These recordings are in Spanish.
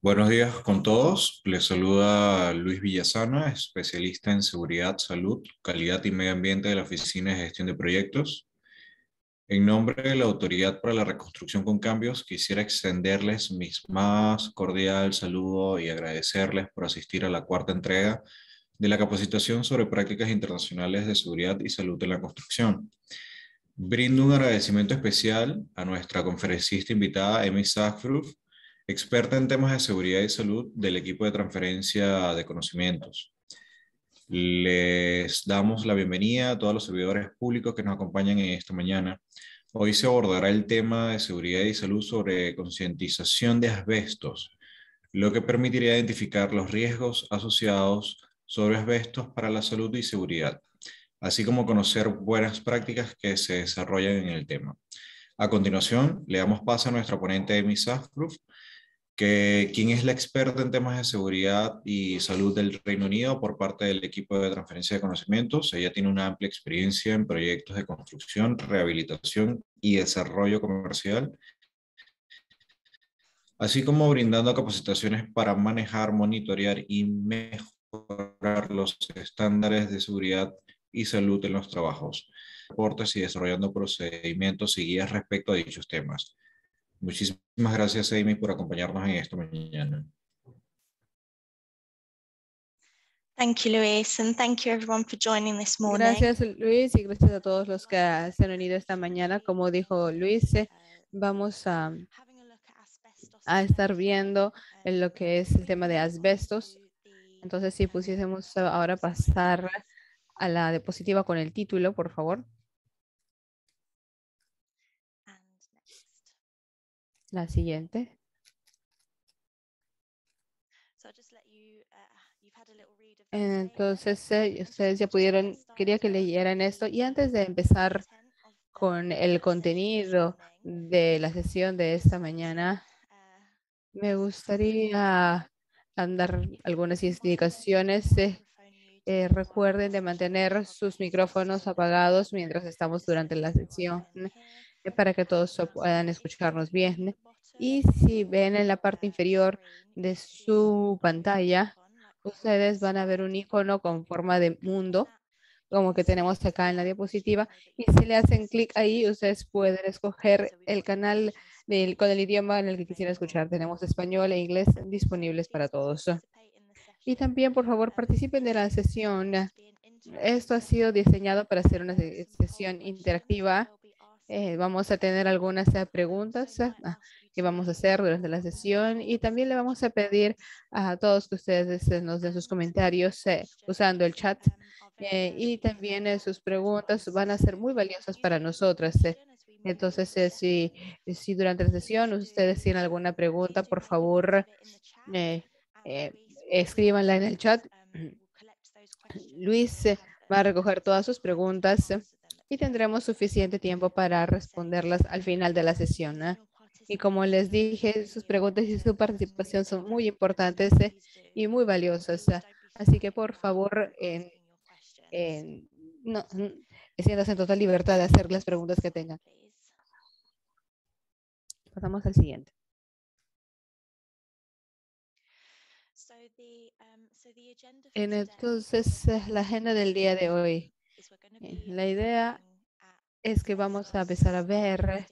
Buenos días con todos. Les saluda Luis Villasana, especialista en seguridad, salud, calidad y medio ambiente de la Oficina de Gestión de Proyectos. En nombre de la Autoridad para la Reconstrucción con Cambios, quisiera extenderles mis más cordial saludo y agradecerles por asistir a la cuarta entrega de la capacitación sobre prácticas internacionales de seguridad y salud en la construcción. Brindo un agradecimiento especial a nuestra conferencista invitada, Emi Safruf, experta en temas de seguridad y salud del equipo de transferencia de conocimientos. Les damos la bienvenida a todos los servidores públicos que nos acompañan en esta mañana. Hoy se abordará el tema de seguridad y salud sobre concientización de asbestos, lo que permitirá identificar los riesgos asociados sobre asbestos para la salud y seguridad, así como conocer buenas prácticas que se desarrollan en el tema. A continuación, le damos paso a nuestra ponente Emi Safruf, quien es la experta en temas de seguridad y salud del Reino Unido por parte del equipo de transferencia de conocimientos. Ella tiene una amplia experiencia en proyectos de construcción, rehabilitación y desarrollo comercial, así como brindando capacitaciones para manejar, monitorear y mejorar los estándares de seguridad y salud en los trabajos, reportes y desarrollando procedimientos y guías respecto a dichos temas. Muchísimas gracias, Amy, por acompañarnos en esta mañana. Thank you, Luis, and thank you everyone for joining this morning. Gracias, Luis, y gracias a todos los que se han unido esta mañana. Como dijo Luis, vamos a estar viendo en lo que es el tema de asbestos. Entonces, si pusiésemos ahora pasar a la diapositiva con el título, por favor. La siguiente. Entonces, ustedes ya pudieron, quería que leyeran esto. Y antes de empezar con el contenido de la sesión de esta mañana, me gustaría dar algunas indicaciones. Recuerden de mantener sus micrófonos apagados mientras estamos durante la sesión para que todos puedan escucharnos bien. Y si ven en la parte inferior de su pantalla, ustedes van a ver un icono con forma de mundo, como que tenemos acá en la diapositiva. Y si le hacen clic ahí, ustedes pueden escoger el canal con el idioma en el que quisieran escuchar. Tenemos español e inglés disponibles para todos. Y también, por favor, participen de la sesión. Esto ha sido diseñado para ser una sesión interactiva. Vamos a tener algunas preguntas que vamos a hacer durante la sesión, y también le vamos a pedir a todos que ustedes nos den sus comentarios usando el chat, y también sus preguntas van a ser muy valiosas para nosotras. Entonces, si durante la sesión ustedes tienen alguna pregunta, por favor, escríbanla en el chat. Luis va a recoger todas sus preguntas y tendremos suficiente tiempo para responderlas al final de la sesión. Y como les dije, sus preguntas y su participación son muy importantes y muy valiosas. Así que, por favor, siéntanse en total libertad de hacer las preguntas que tengan. Pasamos al siguiente. Entonces, la agenda del día de hoy. La idea es que vamos a empezar a ver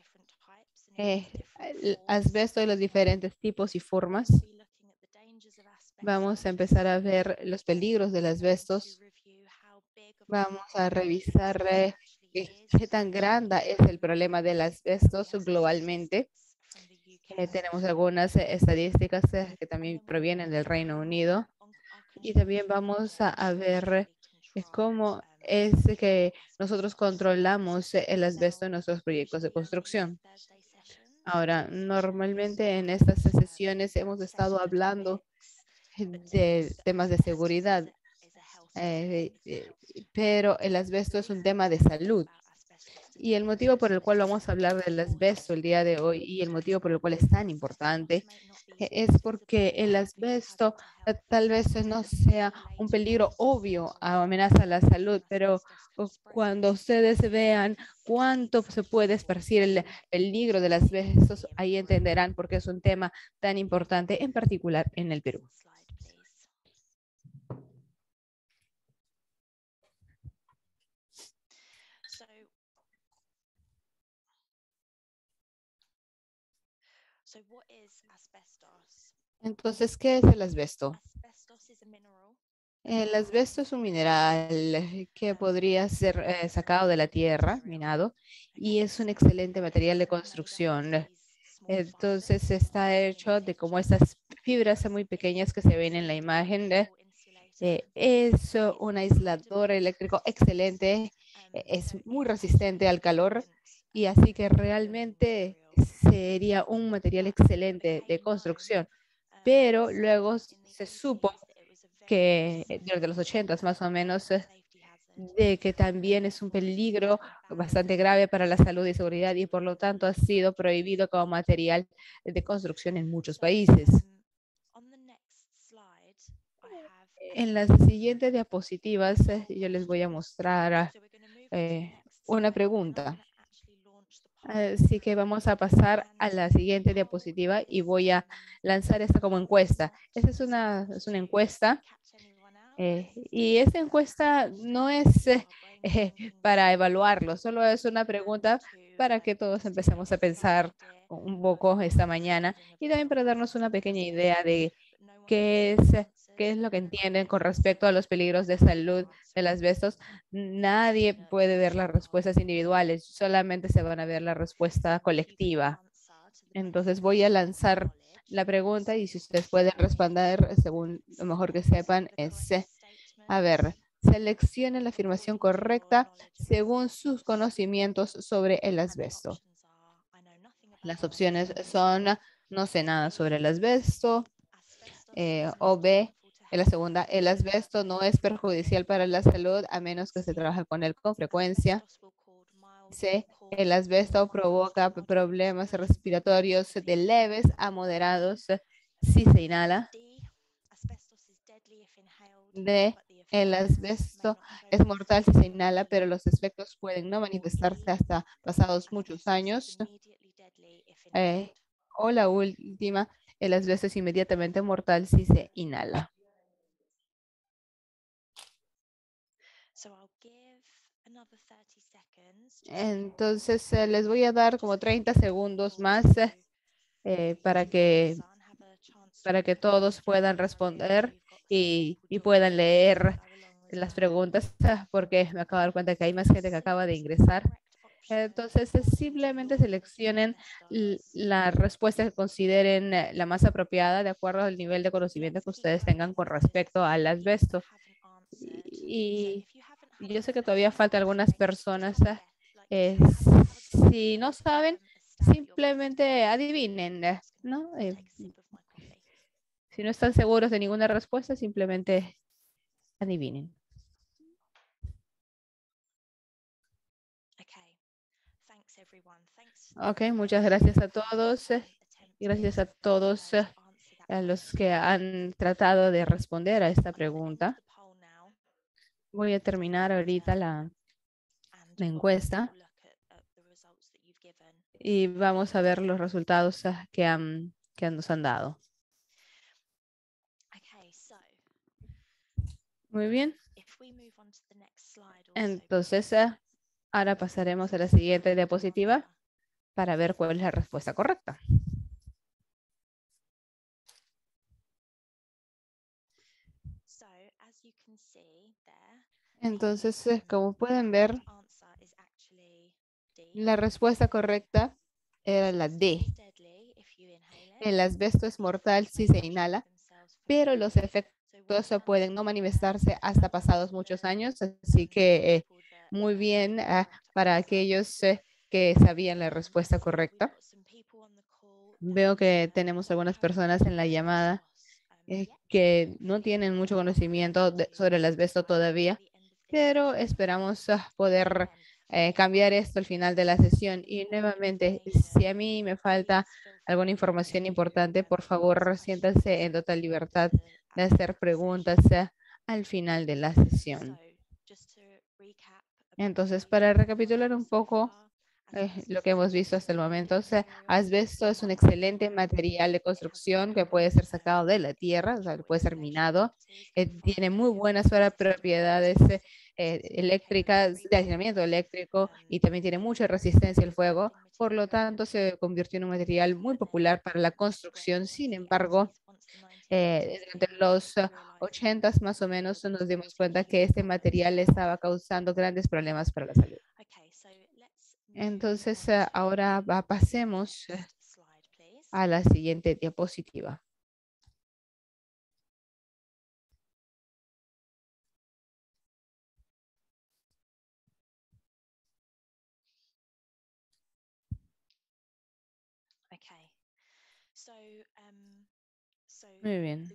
el asbesto de los diferentes tipos y formas. Vamos a empezar a ver los peligros del asbesto. Vamos a revisar qué tan grande es el problema del asbesto globalmente. Tenemos algunas estadísticas que también provienen del Reino Unido. Y también vamos a ver cómo es que nosotros controlamos el asbesto en nuestros proyectos de construcción. Ahora, normalmente en estas sesiones hemos estado hablando de temas de seguridad, pero el asbesto es un tema de salud. Y el motivo por el cual vamos a hablar del asbesto el día de hoy y el motivo por el cual es tan importante es porque el asbesto tal vez no sea un peligro obvio o amenaza a la salud, pero cuando ustedes vean cuánto se puede esparcir el peligro del asbesto, ahí entenderán por qué es un tema tan importante, en particular en el Perú. Entonces, ¿qué es el asbesto? El asbesto es un mineral que podría ser sacado de la tierra, minado, y es un excelente material de construcción. Entonces está hecho de como estas fibras muy pequeñas que se ven en la imagen. Es un aislador eléctrico excelente, es muy resistente al calor y así que realmente sería un material excelente de construcción. Pero luego se supo que desde los 80 más o menos, de que también es un peligro bastante grave para la salud y seguridad y por lo tanto ha sido prohibido como material de construcción en muchos países. En las siguientes diapositivas yo les voy a mostrar una pregunta. Así que vamos a pasar a la siguiente diapositiva y voy a lanzar esta como encuesta. Esta es una encuesta y esta encuesta no es para evaluarlo, solo es una pregunta para que todos empecemos a pensar un poco esta mañana y también para darnos una pequeña idea de qué es lo que entienden con respecto a los peligros de salud del asbesto. Nadie puede ver las respuestas individuales, solamente se van a ver la respuesta colectiva. Entonces voy a lanzar la pregunta y si ustedes pueden responder según lo mejor que sepan es, a ver, seleccionen la afirmación correcta según sus conocimientos sobre el asbesto. Las opciones son, no sé nada sobre el asbesto, o B, en la segunda, el asbesto no es perjudicial para la salud a menos que se trabaje con él con frecuencia. C, el asbesto provoca problemas respiratorios de leves a moderados si se inhala. D, el asbesto es mortal si se inhala, pero los efectos pueden no manifestarse hasta pasados muchos años. O la última, el asbesto es inmediatamente mortal si se inhala. Entonces les voy a dar como 30 segundos más para que todos puedan responder y puedan leer las preguntas, porque me acabo de dar cuenta que hay más gente que acaba de ingresar. Entonces, simplemente seleccionen la respuesta que consideren la más apropiada de acuerdo al nivel de conocimiento que ustedes tengan con respecto al asbesto. Y yo sé que todavía falta algunas personas. Si no saben, simplemente adivinen, ¿no? Si no están seguros de ninguna respuesta, simplemente adivinen. Ok, muchas gracias a todos. Y gracias a todos a los que han tratado de responder a esta pregunta. Voy a terminar ahorita la encuesta y vamos a ver los resultados que nos han dado. Muy bien. Entonces, ahora pasaremos a la siguiente diapositiva para ver cuál es la respuesta correcta. Entonces, como pueden ver, la respuesta correcta era la D. El asbesto es mortal si se inhala, pero los efectos pueden no manifestarse hasta pasados muchos años. Así que muy bien para aquellos que sabían la respuesta correcta. Veo que tenemos algunas personas en la llamada que no tienen mucho conocimiento sobre el asbesto todavía, pero esperamos poder cambiar esto al final de la sesión. Y nuevamente, si a mí me falta alguna información importante, por favor, siéntanse en total libertad de hacer preguntas al final de la sesión. Entonces, para recapitular un poco lo que hemos visto hasta el momento, asbesto es un excelente material de construcción que puede ser sacado de la tierra, o sea, puede ser minado. Tiene muy buenas propiedades eléctricas, de aislamiento eléctrico, y también tiene mucha resistencia al fuego. Por lo tanto, se convirtió en un material muy popular para la construcción. Sin embargo, entre los 80 más o menos nos dimos cuenta que este material estaba causando grandes problemas para la salud. Entonces, ahora pasemos a la siguiente diapositiva. Muy bien.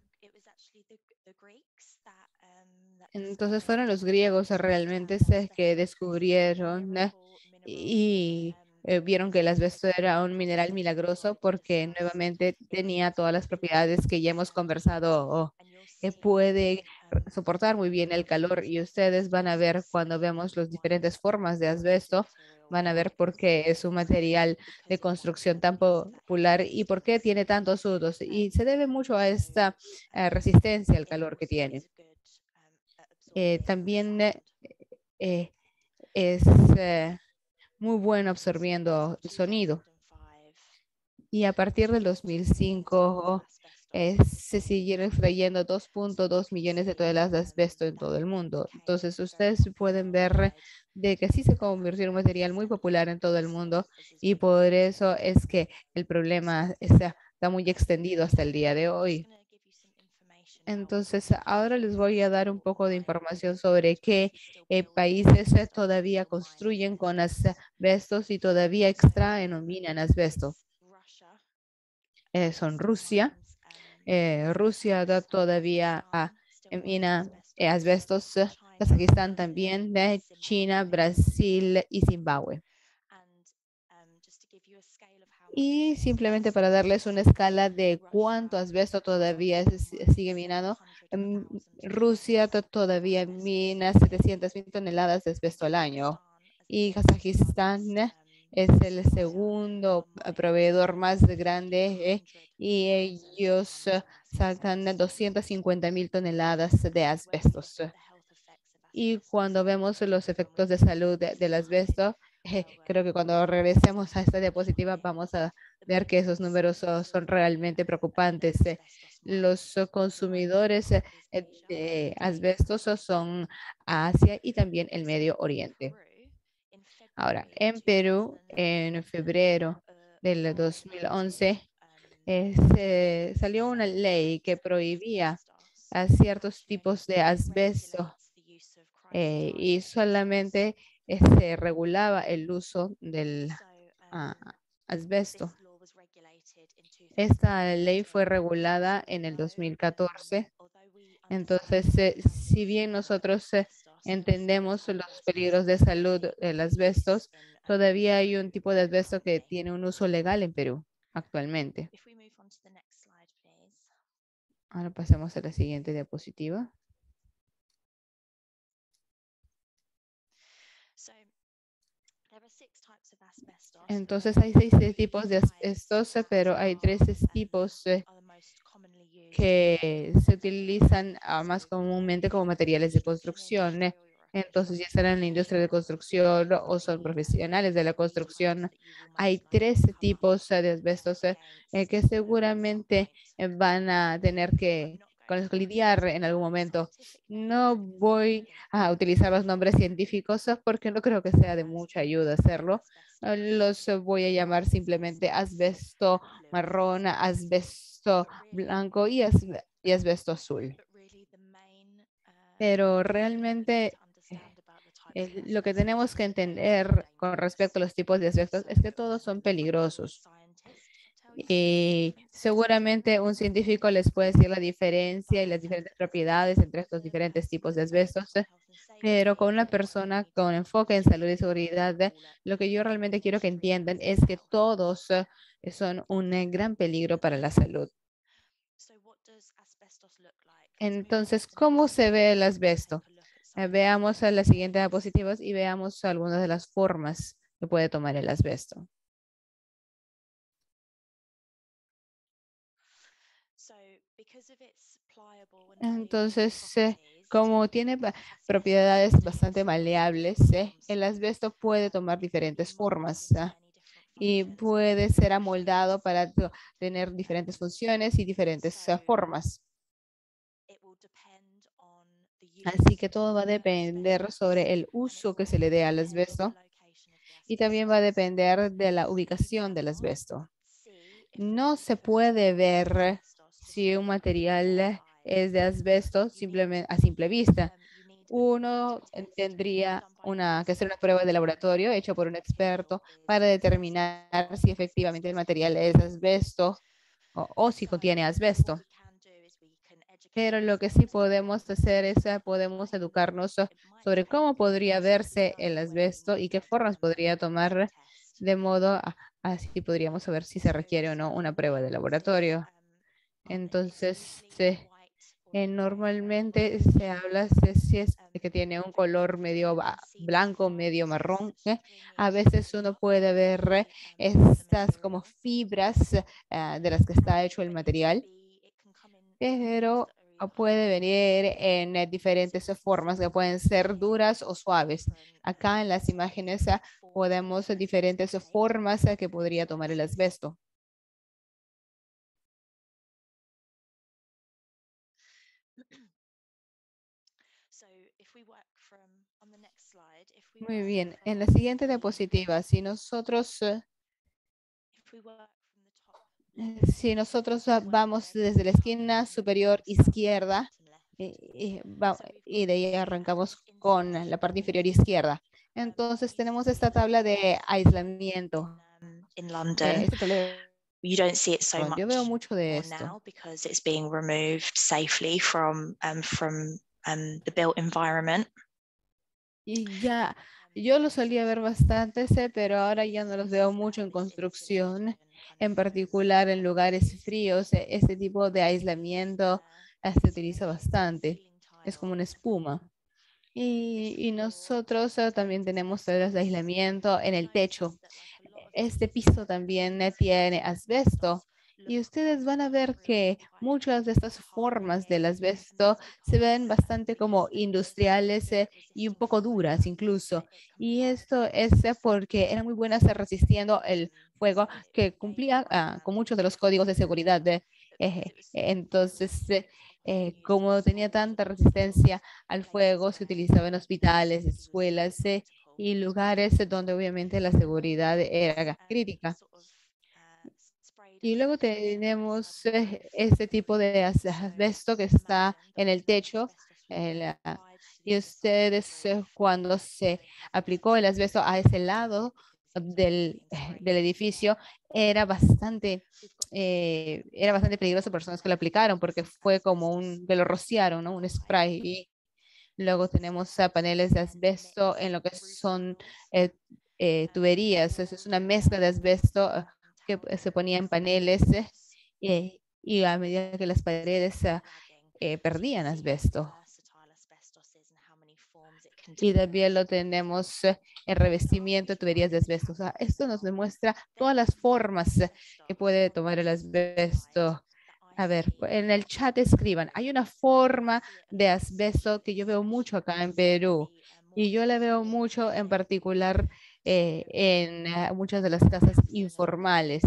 Entonces fueron los griegos realmente que descubrieron y vieron que el asbesto era un mineral milagroso porque nuevamente tenía todas las propiedades que ya hemos conversado. Puede soportar muy bien el calor, y ustedes van a ver cuando vemos las diferentes formas de asbesto, van a ver por qué es un material de construcción tan popular y por qué tiene tantos usos. Y se debe mucho a esta resistencia al calor que tiene. También es muy bueno absorbiendo el sonido. Y a partir del 2005 se siguieron extrayendo 2.2 millones de toneladas de asbesto en todo el mundo. Entonces ustedes pueden ver de que sí se convirtió en un material muy popular en todo el mundo, y por eso es que el problema está muy extendido hasta el día de hoy. Entonces, ahora les voy a dar un poco de información sobre qué países todavía construyen con asbestos y todavía extraen o minan asbesto. Son Rusia. Rusia todavía mina asbestos. Kazajistán también, China, Brasil y Zimbabue. Y simplemente para darles una escala de cuánto asbesto todavía sigue minando, Rusia todavía mina 700.000 toneladas de asbesto al año, y Kazajistán es el segundo proveedor más grande, y ellos sacan 250.000 toneladas de asbestos. Y cuando vemos los efectos de salud del asbesto, creo que cuando regresemos a esta diapositiva vamos a ver que esos números son realmente preocupantes. Los consumidores de asbestos son Asia y también el Medio Oriente. Ahora, en Perú, en febrero del 2011, salió una ley que prohibía a ciertos tipos de asbesto, y solamente se regulaba el uso del asbesto. Esta ley fue regulada en el 2014. Entonces, si bien nosotros entendemos los peligros de salud del asbesto, todavía hay un tipo de asbesto que tiene un uso legal en Perú actualmente. Ahora pasemos a la siguiente diapositiva. Entonces hay 6 tipos de asbestos, pero hay 3 tipos que se utilizan más comúnmente como materiales de construcción. Entonces, ya serán en la industria de construcción o son profesionales de la construcción. Hay 3 tipos de asbestos que seguramente van a tener con los que lidiar en algún momento. No voy a utilizar los nombres científicos porque no creo que sea de mucha ayuda hacerlo. Los voy a llamar simplemente asbesto marrón, asbesto blanco y asbesto azul. Pero realmente lo que tenemos que entender con respecto a los tipos de asbestos es que todos son peligrosos. Y seguramente un científico les puede decir la diferencia y las diferentes propiedades entre estos diferentes tipos de asbestos, pero con una persona con enfoque en salud y seguridad, lo que yo realmente quiero que entiendan es que todos son un gran peligro para la salud. Entonces, ¿cómo se ve el asbesto? Veamos a la siguiente diapositivas y veamos algunas de las formas que puede tomar el asbesto. Entonces, como tiene propiedades bastante maleables, el asbesto puede tomar diferentes formas y puede ser amoldado para tener diferentes funciones y diferentes formas. Así que todo va a depender sobre el uso que se le dé al asbesto y también va a depender de la ubicación del asbesto. No se puede ver si un material es de asbesto simplemente a simple vista. Uno tendría que hacer una prueba de laboratorio hecha por un experto para determinar si efectivamente el material es asbesto o si contiene asbesto. Pero lo que sí podemos hacer es podemos educarnos sobre cómo podría verse el asbesto y qué formas podría tomar, de modo así podríamos saber si se requiere o no una prueba de laboratorio. Entonces, normalmente se habla de si es de que tiene un color medio blanco, medio marrón. A veces uno puede ver estas como fibras de las que está hecho el material, pero puede venir en diferentes formas que pueden ser duras o suaves. Acá en las imágenes podemos diferentes formas que podría tomar el asbesto. Muy bien. En la siguiente diapositiva, si nosotros vamos desde la esquina superior izquierda y de ahí arrancamos con la parte inferior izquierda. Entonces tenemos esta tabla de aislamiento. In London, Esta tabla you don't see it so yo veo much mucho de more esto. now because it's being removed safely from the built environment. Y ya, yo lo solía ver bastante, pero ahora ya no los veo mucho en construcción, en particular en lugares fríos. Este tipo de aislamiento se utiliza bastante. Es como una espuma. Y nosotros también tenemos tablas de aislamiento en el techo. Este piso también tiene asbesto. Y ustedes van a ver que muchas de estas formas del asbesto se ven bastante como industriales y un poco duras incluso. Y esto es porque eran muy buenas resistiendo el fuego, que cumplía con muchos de los códigos de seguridad. Entonces, como tenía tanta resistencia al fuego, se utilizaba en hospitales, escuelas y lugares donde obviamente la seguridad era crítica. Y luego tenemos este tipo de asbesto que está en el techo. Y ustedes, cuando se aplicó el asbesto a ese lado del edificio, era bastante peligroso para personas que lo aplicaron porque fue como que lo rociaron, ¿no? Un spray. Y luego tenemos paneles de asbesto en lo que son tuberías. Es una mezcla de asbesto que se ponía en paneles y a medida que las paredes perdían asbesto. Y también lo tenemos en revestimiento de tuberías de asbesto. O sea, esto nos demuestra todas las formas que puede tomar el asbesto. A ver, en el chat escriban, hay una forma de asbesto que yo veo mucho acá en Perú y yo la veo mucho en particular en muchas de las casas informales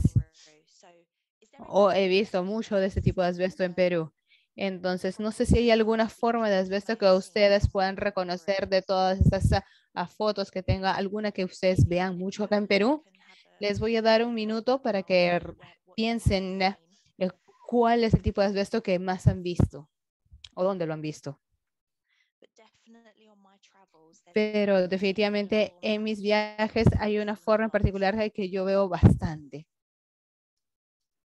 o he visto mucho de este tipo de asbesto en Perú. Entonces, no sé si hay alguna forma de asbesto que ustedes puedan reconocer de todas estas fotos que tenga, alguna que ustedes vean mucho acá en Perú. Les voy a dar un minuto para que piensen cuál es el tipo de asbesto que más han visto o dónde lo han visto. Pero definitivamente en mis viajes hay una forma en particular que yo veo bastante.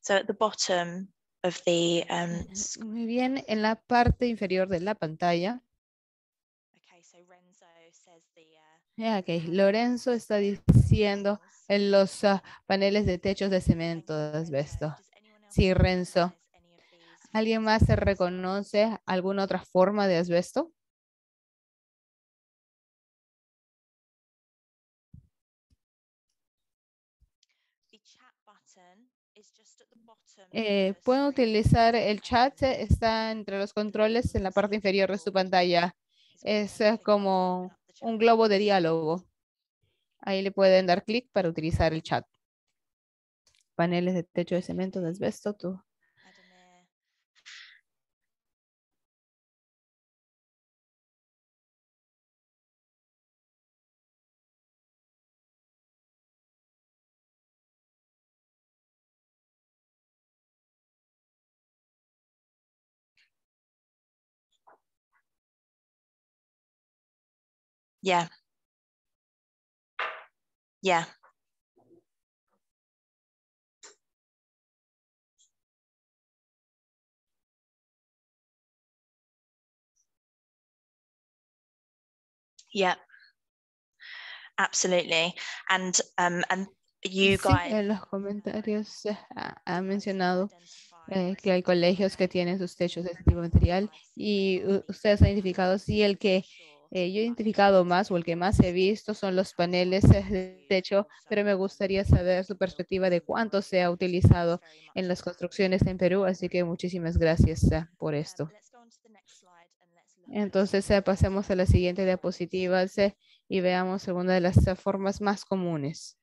So at the bottom of the Muy bien, en la parte inferior de la pantalla. okay, so Renzo says Ok, Lorenzo está diciendo en los paneles de techos de cemento de asbesto. Sí, Renzo. ¿Alguien más se reconoce alguna otra forma de asbesto? Pueden utilizar el chat, está entre los controles en la parte inferior de su pantalla. Es como un globo de diálogo. Ahí le pueden dar clic para utilizar el chat. Paneles de techo de cemento de asbesto, tú. yeah. Yeah. Yeah. Absolutely. And you Sí, guys en los comentarios ha mencionado que hay colegios que tienen sus techos de este tipo de material y ustedes han identificado, sí, el que yo he identificado más o el que más he visto son los paneles de techo, pero me gustaría saber su perspectiva de cuánto se ha utilizado en las construcciones en Perú, así que muchísimas gracias por esto. Entonces pasemos a la siguiente diapositiva y veamos alguna de las formas más comunes.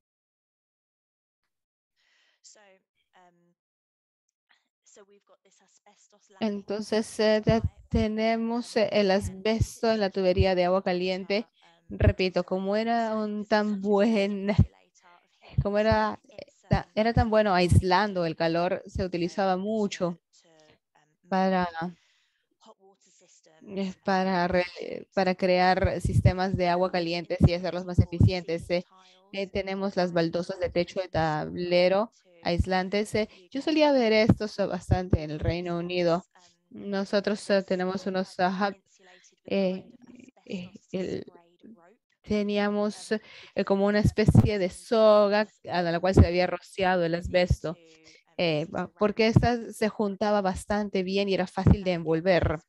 Entonces tenemos el asbesto en la tubería de agua caliente. Repito, como era era tan bueno aislando el calor, se utilizaba mucho para para crear sistemas de agua calientes y hacerlos más eficientes. Tenemos las baldosas de techo de tablero aislantes. Yo solía ver estos bastante en el Reino Unido. Nosotros tenemos unos teníamos como una especie de soga a la cual se había rociado el asbesto, porque esta se juntaba bastante bien y era fácil de envolver.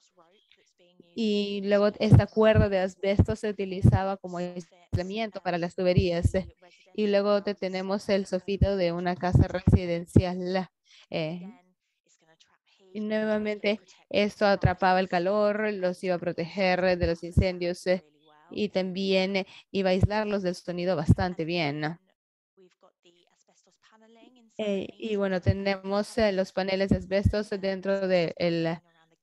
Y luego esta cuerda de asbesto se utilizaba como aislamiento para las tuberías. Y luego tenemos el sofito de una casa residencial. Y nuevamente esto atrapaba el calor, los iba a proteger de los incendios y también iba a aislarlos del sonido bastante bien. Y bueno, tenemos los paneles de asbestos dentro del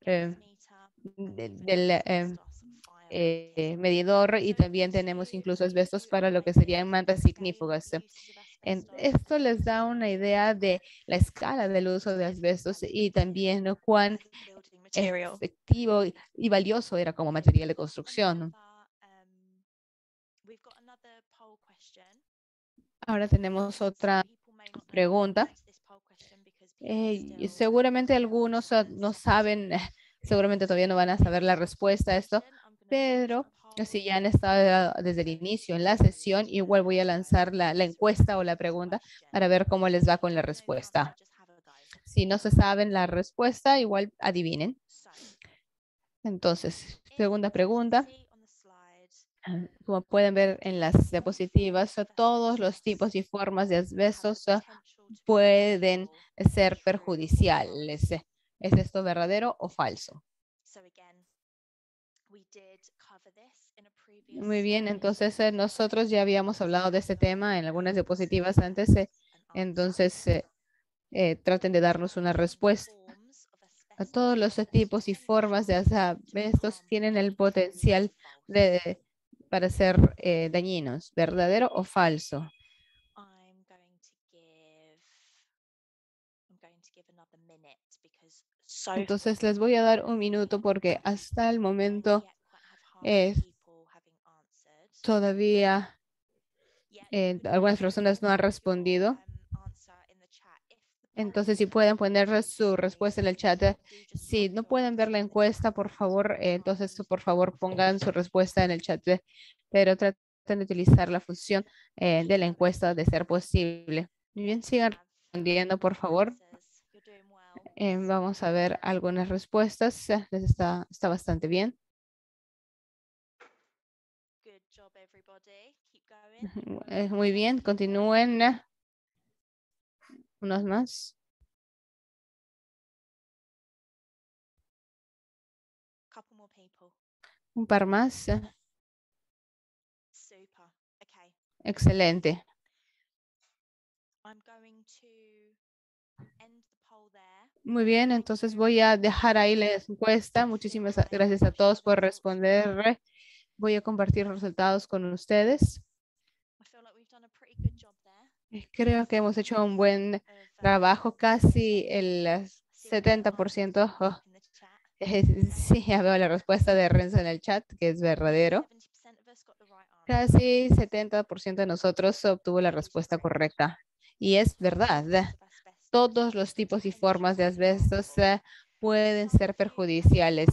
medidor y también tenemos incluso asbestos para lo que serían mantas ignífugas. Esto les da una idea de la escala del uso de asbestos y también cuán efectivo y valioso era como material de construcción. Ahora tenemos otra pregunta. Seguramente algunos no saben, seguramente todavía no van a saber la respuesta a esto, pero si ya han estado desde el inicio en la sesión, igual voy a lanzar la encuesta o la pregunta para ver cómo les va con la respuesta. Si no se saben la respuesta, igual adivinen. Entonces, segunda pregunta. Como pueden ver en las diapositivas, todos los tipos y formas de asbestos pueden ser perjudiciales. ¿Es esto verdadero o falso? Muy bien, entonces nosotros ya habíamos hablado de este tema en algunas diapositivas antes, entonces traten de darnos una respuesta. A todos los tipos y formas de asbestos tienen el potencial para ser dañinos, ¿verdadero o falso? Entonces les voy a dar un minuto porque hasta el momento todavía algunas personas no han respondido. Entonces, si pueden poner su respuesta en el chat. Si no pueden ver la encuesta, por favor, entonces, por favor, pongan su respuesta en el chat. Pero traten de utilizar la función de la encuesta de ser posible. Muy bien, sigan respondiendo, por favor. Vamos a ver algunas respuestas. Está bastante bien. Muy bien, continúen. Unos más. Un par más. Excelente. Muy bien, entonces voy a dejar ahí la encuesta. Muchísimas gracias a todos por responder. Voy a compartir los resultados con ustedes. Creo que hemos hecho un buen trabajo, casi el 70%. Sí, ya veo la respuesta de Renzo en el chat, que es verdadero. Casi 70% de nosotros obtuvo la respuesta correcta. Y es verdad. Todos los tipos y formas de asbestos pueden ser perjudiciales.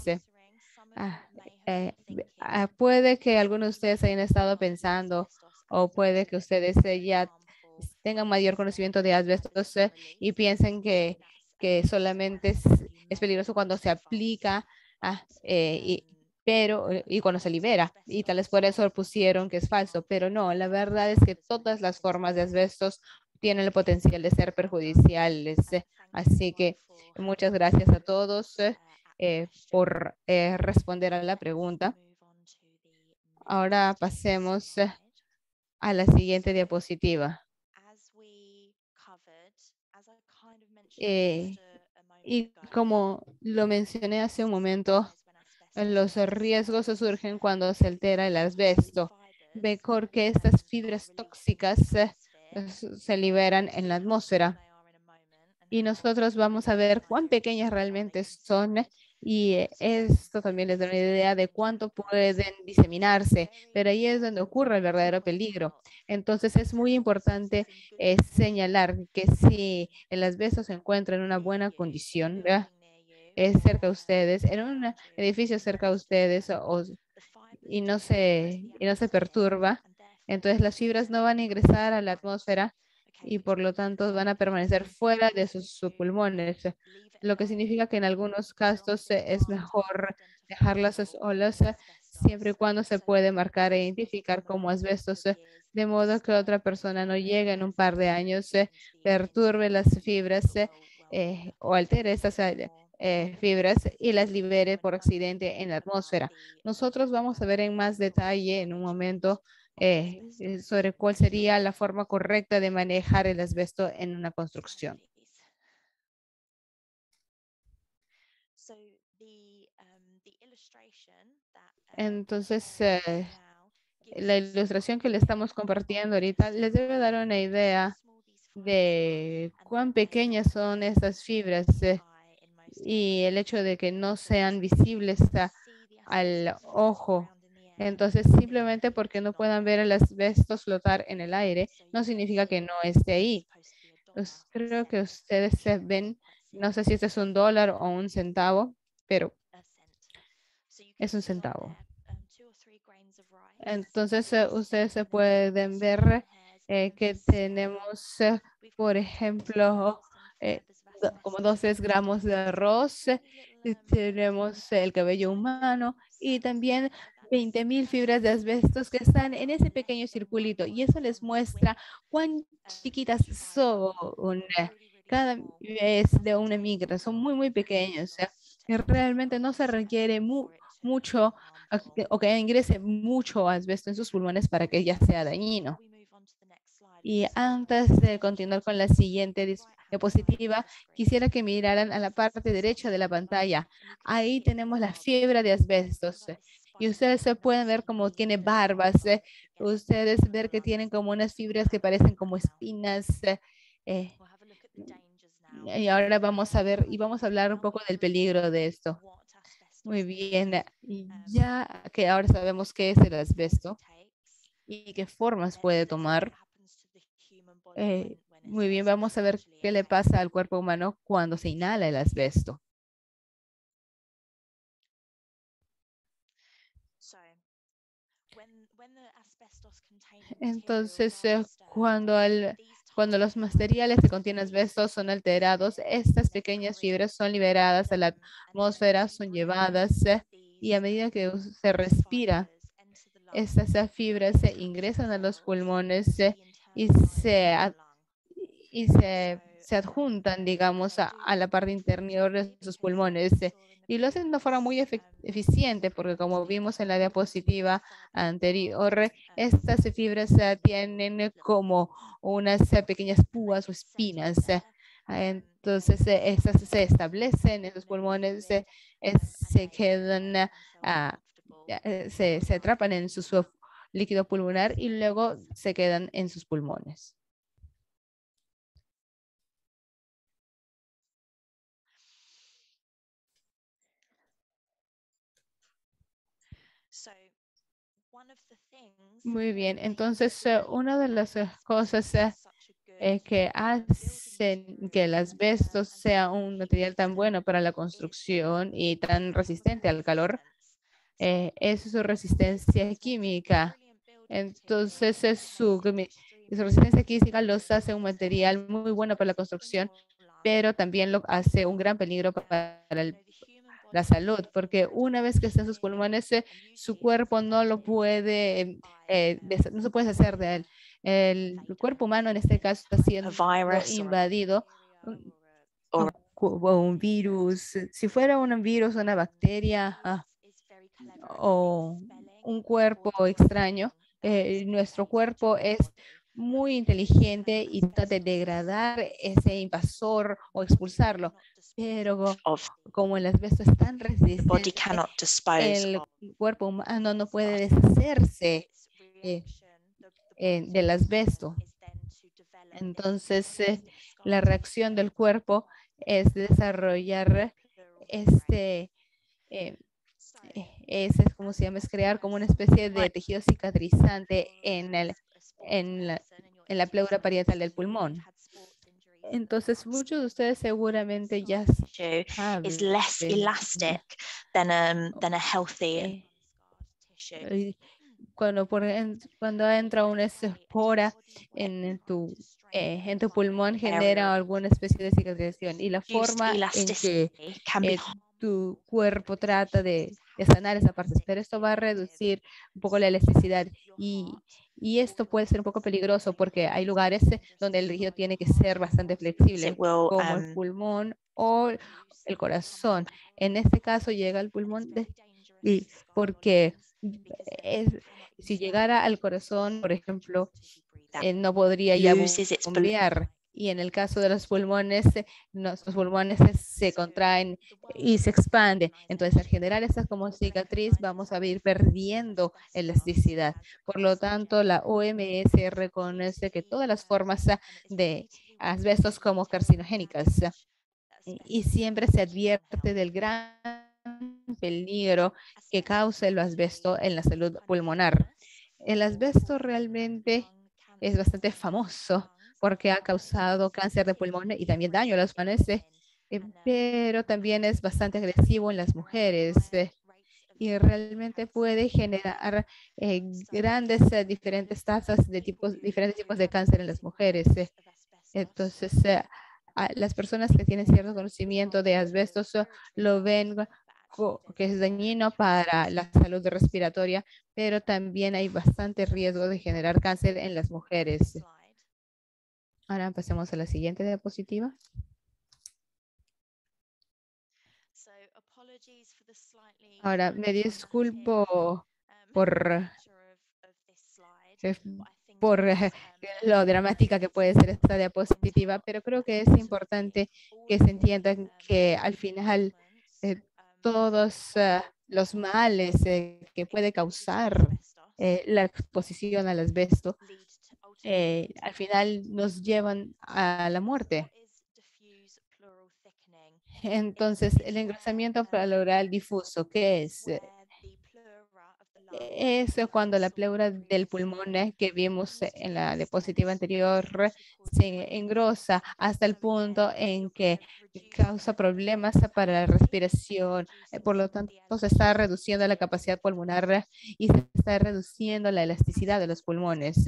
Puede que algunos de ustedes hayan estado pensando, o puede que ustedes ya tengan mayor conocimiento de asbestos y piensen que solamente es peligroso cuando se aplica, y cuando se libera, y tal vez por eso pusieron que es falso, pero no, la verdad es que todas las formas de asbestos tienen el potencial de ser perjudiciales. Así que muchas gracias a todos por responder a la pregunta. Ahora pasemos a la siguiente diapositiva. Y como lo mencioné hace un momento, los riesgos surgen cuando se altera el asbesto. Mejor que estas fibras tóxicas se liberan en la atmósfera. Y nosotros vamos a ver cuán pequeñas realmente son, y esto también les da una idea de cuánto pueden diseminarse, pero ahí es donde ocurre el verdadero peligro. Entonces es muy importante señalar que si el asbesto se encuentra en una buena condición, ¿verdad?, es cerca de ustedes, en un edificio cerca de ustedes, y no se perturba, entonces las fibras no van a ingresar a la atmósfera y por lo tanto van a permanecer fuera de sus pulmones, lo que significa que en algunos casos es mejor dejarlas solas, siempre y cuando se puede marcar e identificar como asbestos, de modo que otra persona no llegue en un par de años, perturbe las fibras o altere estas fibras y las libere por accidente en la atmósfera. Nosotros vamos a ver en más detalle en un momento sobre cuál sería la forma correcta de manejar el asbesto en una construcción. Entonces, la ilustración que le estamos compartiendo ahorita les debe dar una idea de cuán pequeñas son estas fibras y el hecho de que no sean visibles al ojo. Entonces, simplemente porque no puedan ver el asbesto flotar en el aire, no significa que no esté ahí. Pues creo que ustedes se ven, no sé si este es $1 o un centavo, pero es un centavo. Entonces, ustedes se pueden ver que tenemos, por ejemplo, como 12 gramos de arroz, tenemos el cabello humano y también 20,000 fibras de asbestos que están en ese pequeño circulito, y eso les muestra cuán chiquitas son. Cada vez de una migra, son muy, muy pequeños. Y realmente no se requiere mucho o que ingrese mucho asbesto en sus pulmones para que ya sea dañino. Y antes de continuar con la siguiente diapositiva, quisiera que miraran a la parte derecha de la pantalla. Ahí tenemos la fibra de asbestos. Y ustedes se pueden ver como tiene barbas. Ustedes ver que tienen como unas fibras que parecen como espinas. Y ahora vamos a ver y vamos a hablar un poco del peligro de esto. Muy bien, y ya que ahora sabemos qué es el asbesto y qué formas puede tomar, Muy bien, vamos a ver qué le pasa al cuerpo humano cuando se inhala el asbesto. Entonces, cuando los materiales que contienen asbesto son alterados, estas pequeñas fibras son liberadas a la atmósfera, son llevadas y a medida que se respira, estas fibras se ingresan a los pulmones y se adjuntan, digamos, a la parte interior de sus pulmones. Y lo hacen de una forma muy eficiente, porque como vimos en la diapositiva anterior, estas fibras tienen como unas pequeñas púas o espinas. Entonces, estas se establecen en los pulmones, se quedan, se atrapan en su líquido pulmonar y luego se quedan en sus pulmones. Muy bien, entonces una de las cosas que hacen que el asbesto sea un material tan bueno para la construcción y tan resistente al calor es su resistencia química. Entonces su resistencia química los hace un material muy bueno para la construcción, pero también lo hace un gran peligro para la salud, porque una vez que está en sus pulmones, su cuerpo no lo puede, no se puede deshacer de él. El cuerpo humano en este caso está siendo invadido o un virus. Si fuera un virus, una bacteria o un cuerpo extraño, nuestro cuerpo es muy inteligente y trata de degradar ese invasor o expulsarlo, pero como el asbesto es tan resistente, el cuerpo humano no puede deshacerse del asbesto. Entonces, la reacción del cuerpo es desarrollar es como se llama, es crear como una especie de tejido cicatrizante en la pleura parietal del pulmón. Entonces, muchos de ustedes seguramente ya saben is less elastic than a healthy tissue. Cuando entra una espora en tu pulmón, genera alguna especie de cicatrización. Y la forma en que tu cuerpo trata de sanar esa parte, pero esto va a reducir un poco la elasticidad y esto puede ser un poco peligroso porque hay lugares donde el tejido tiene que ser bastante flexible, como el pulmón o el corazón. En este caso llega al pulmón porque si llegara al corazón, por ejemplo, no podría ya bombear. Y en el caso de los pulmones, nuestros pulmones se contraen y se expanden. Entonces, al generar estas como cicatriz, vamos a ir perdiendo elasticidad. Por lo tanto, la OMS reconoce que todas las formas de asbestos como carcinogénicas y siempre se advierte del gran peligro que causa el asbesto en la salud pulmonar. El asbesto realmente es bastante famoso porque ha causado cáncer de pulmón y también daño a los pulmones, pero también es bastante agresivo en las mujeres y realmente puede generar grandes diferentes tasas de diferentes tipos de cáncer en las mujeres. Entonces, las personas que tienen cierto conocimiento de asbestos lo ven que es dañino para la salud respiratoria, pero también hay bastante riesgo de generar cáncer en las mujeres. Ahora pasemos a la siguiente diapositiva. Ahora, me disculpo por lo dramática que puede ser esta diapositiva, pero creo que es importante que se entienda que al final todos los males que puede causar la exposición al asbesto al final nos llevan a la muerte. Entonces, el engrosamiento pleural difuso, ¿qué es? Eso cuando la pleura del pulmón que vimos en la diapositiva anterior se engrosa hasta el punto en que causa problemas para la respiración. Por lo tanto, se está reduciendo la capacidad pulmonar y se está reduciendo la elasticidad de los pulmones.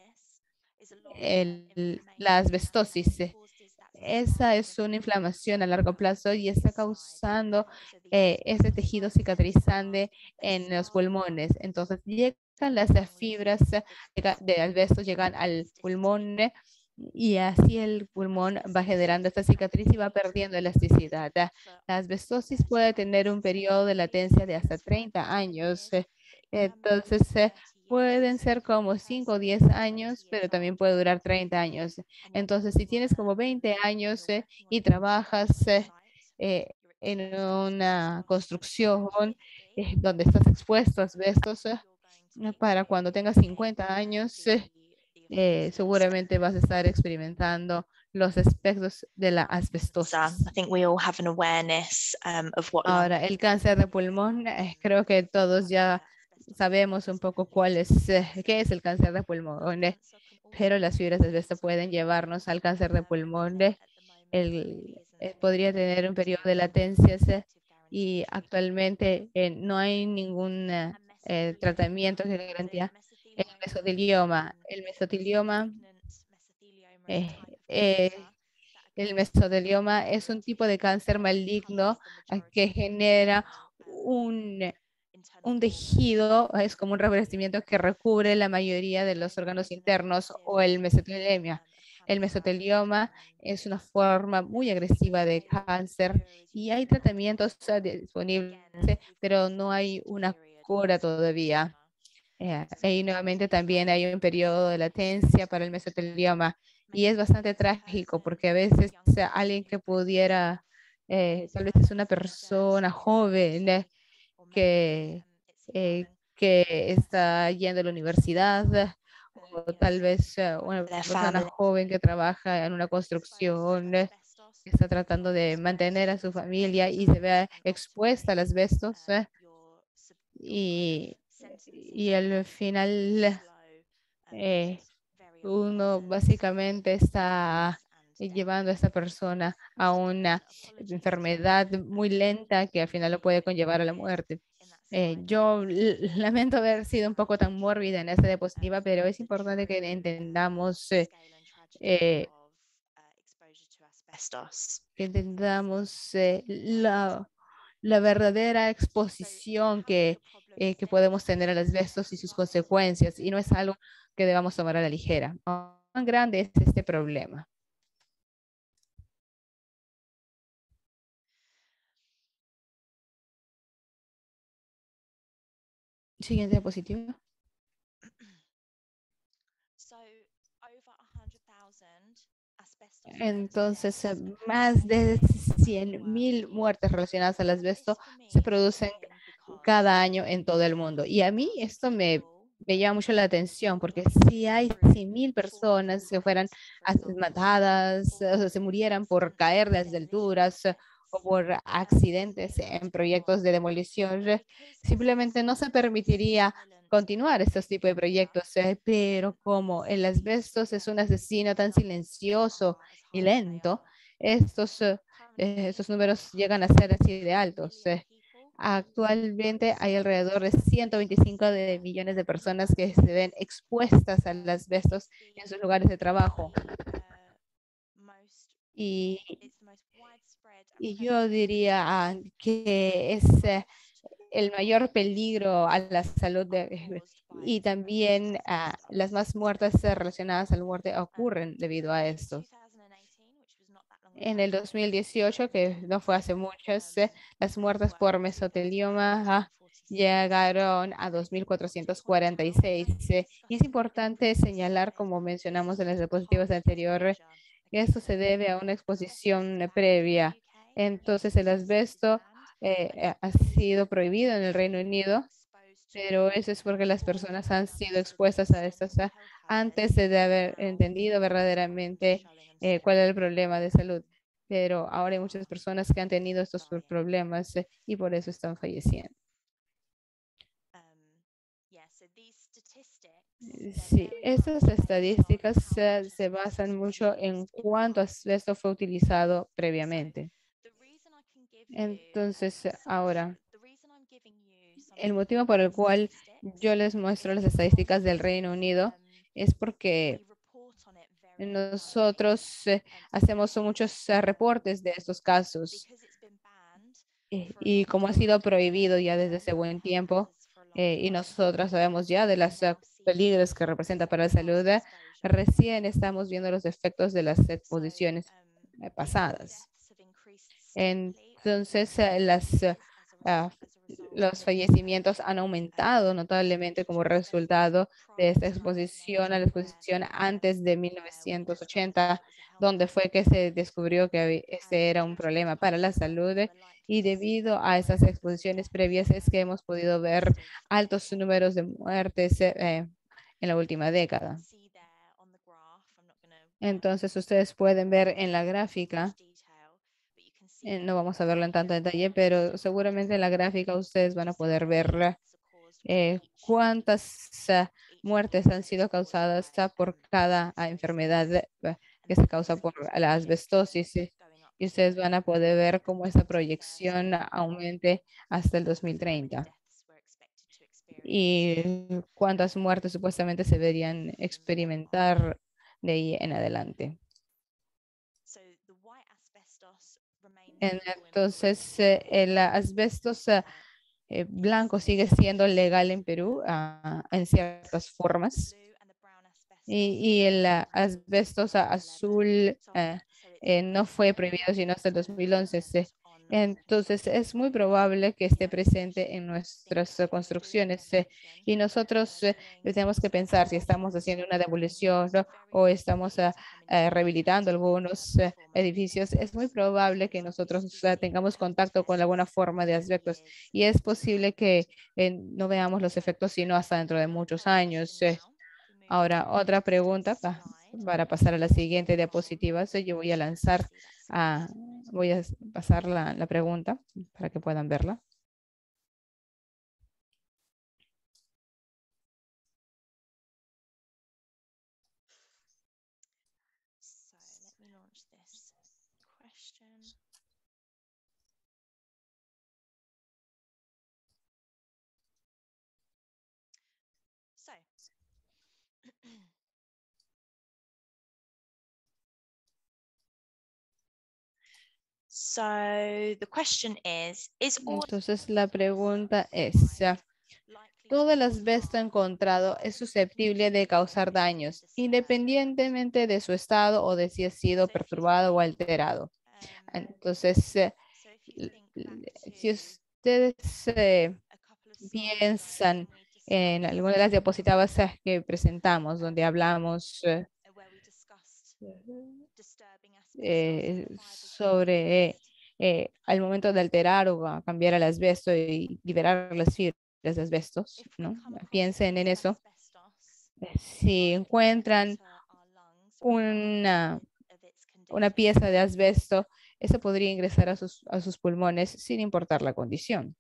La asbestosis. Esa es una inflamación a largo plazo y está causando ese tejido cicatrizante en los pulmones. Entonces llegan las fibras de asbesto, llegan al pulmón y así el pulmón va generando esta cicatriz y va perdiendo elasticidad. La asbestosis puede tener un periodo de latencia de hasta 30 años. Entonces, pueden ser como 5 o 10 años, pero también puede durar 30 años. Entonces, si tienes como 20 años y trabajas en una construcción donde estás expuesto a asbestos, para cuando tengas 50 años, seguramente vas a estar experimentando los aspectos de la asbestosis. I think we all have an awareness of what Ahora, el cáncer de pulmón, creo que todos ya sabemos un poco qué es el cáncer de pulmón, pero las fibras de asbesto pueden llevarnos al cáncer de pulmón. Podría tener un periodo de latencia y actualmente no hay ningún tratamiento que garantía el mesotelioma. Eh, eh, el mesotelioma es un tipo de cáncer maligno que genera un tejido, es como un revestimiento que recubre la mayoría de los órganos internos o el mesotelioma. El mesotelioma es una forma muy agresiva de cáncer y hay tratamientos disponibles, pero no hay una cura todavía. Y nuevamente también hay un periodo de latencia para el mesotelioma y es bastante trágico porque a veces alguien que pudiera, tal vez es una persona joven que, que está yendo a la universidad o tal vez una persona joven que trabaja en una construcción, que está tratando de mantener a su familia y se ve expuesta al asbestos y al final uno básicamente está llevando a esta persona a una enfermedad muy lenta que al final lo puede conllevar a la muerte. Yo lamento haber sido un poco tan mórbida en esta diapositiva, pero es importante que entendamos la verdadera exposición que podemos tener al asbestos y sus consecuencias, y no es algo que debamos tomar a la ligera. ¿Cuán grande es este problema? Siguiente diapositiva. Entonces, más de 100.000 muertes relacionadas al asbesto se producen cada año en todo el mundo. Y a mí esto me llama mucho la atención, porque si hay 100.000 personas que fueran matadas, o sea, se murieran por caer desde alturas o por accidentes en proyectos de demolición, simplemente no se permitiría continuar estos tipos de proyectos, pero como el asbestos es un asesino tan silencioso y lento, estos números llegan a ser así de altos. Actualmente hay alrededor de 125 millones de personas que se ven expuestas al asbestos en sus lugares de trabajo. Y yo diría que es el mayor peligro a la salud y también las más muertes relacionadas a la muerte ocurren debido a esto. En el 2018, que no fue hace muchas, las muertes por mesotelioma llegaron a 2.446. Y es importante señalar, como mencionamos en las diapositivas anteriores, que esto se debe a una exposición previa. Entonces, el asbesto ha sido prohibido en el Reino Unido, pero eso es porque las personas han sido expuestas a estas antes de haber entendido verdaderamente cuál era el problema de salud. Pero ahora hay muchas personas que han tenido estos problemas y por eso están falleciendo. Sí, estas estadísticas se basan mucho en cuánto asbesto fue utilizado previamente. Entonces, ahora, el motivo por el cual yo les muestro las estadísticas del Reino Unido es porque nosotros hacemos muchos reportes de estos casos y como ha sido prohibido ya desde ese buen tiempo y nosotros sabemos ya de los peligros que representa para la salud, recién estamos viendo los efectos de las exposiciones pasadas. Entonces, ah, los fallecimientos han aumentado notablemente como resultado de esta exposición a la exposición antes de 1980, donde fue que se descubrió que este era un problema para la salud y debido a esas exposiciones previas es que hemos podido ver altos números de muertes en la última década. Entonces, ustedes pueden ver en la gráfica. No vamos a verlo en tanto detalle, pero seguramente en la gráfica ustedes van a poder ver cuántas muertes han sido causadas por cada enfermedad que se causa por la asbestosis. Y ustedes van a poder ver cómo esa proyección aumente hasta el 2030 y cuántas muertes supuestamente se deberían experimentar de ahí en adelante. Entonces, el asbestos blanco sigue siendo legal en Perú en ciertas formas y el asbestos azul no fue prohibido sino hasta el 2011. Entonces es muy probable que esté presente en nuestras construcciones y nosotros tenemos que pensar si estamos haciendo una demolición, ¿no? O estamos rehabilitando algunos edificios. Es muy probable que nosotros tengamos contacto con alguna forma de asbestos y es posible que no veamos los efectos sino hasta dentro de muchos años. Ahora, otra pregunta para pasar a la siguiente diapositiva. Yo voy a lanzar, voy a pasar la pregunta para que puedan verla. Entonces la pregunta es, ¿todo el asbesto encontrado es susceptible de causar daños, independientemente de su estado o de si ha sido perturbado o alterado? Entonces, si ustedes piensan en alguna de las diapositivas que presentamos, donde hablamos sobre al momento de alterar o cambiar el asbesto y liberar las fibras de asbestos, ¿no? Piensen en eso. Si encuentran una pieza de asbesto, eso podría ingresar a sus pulmones sin importar la condición.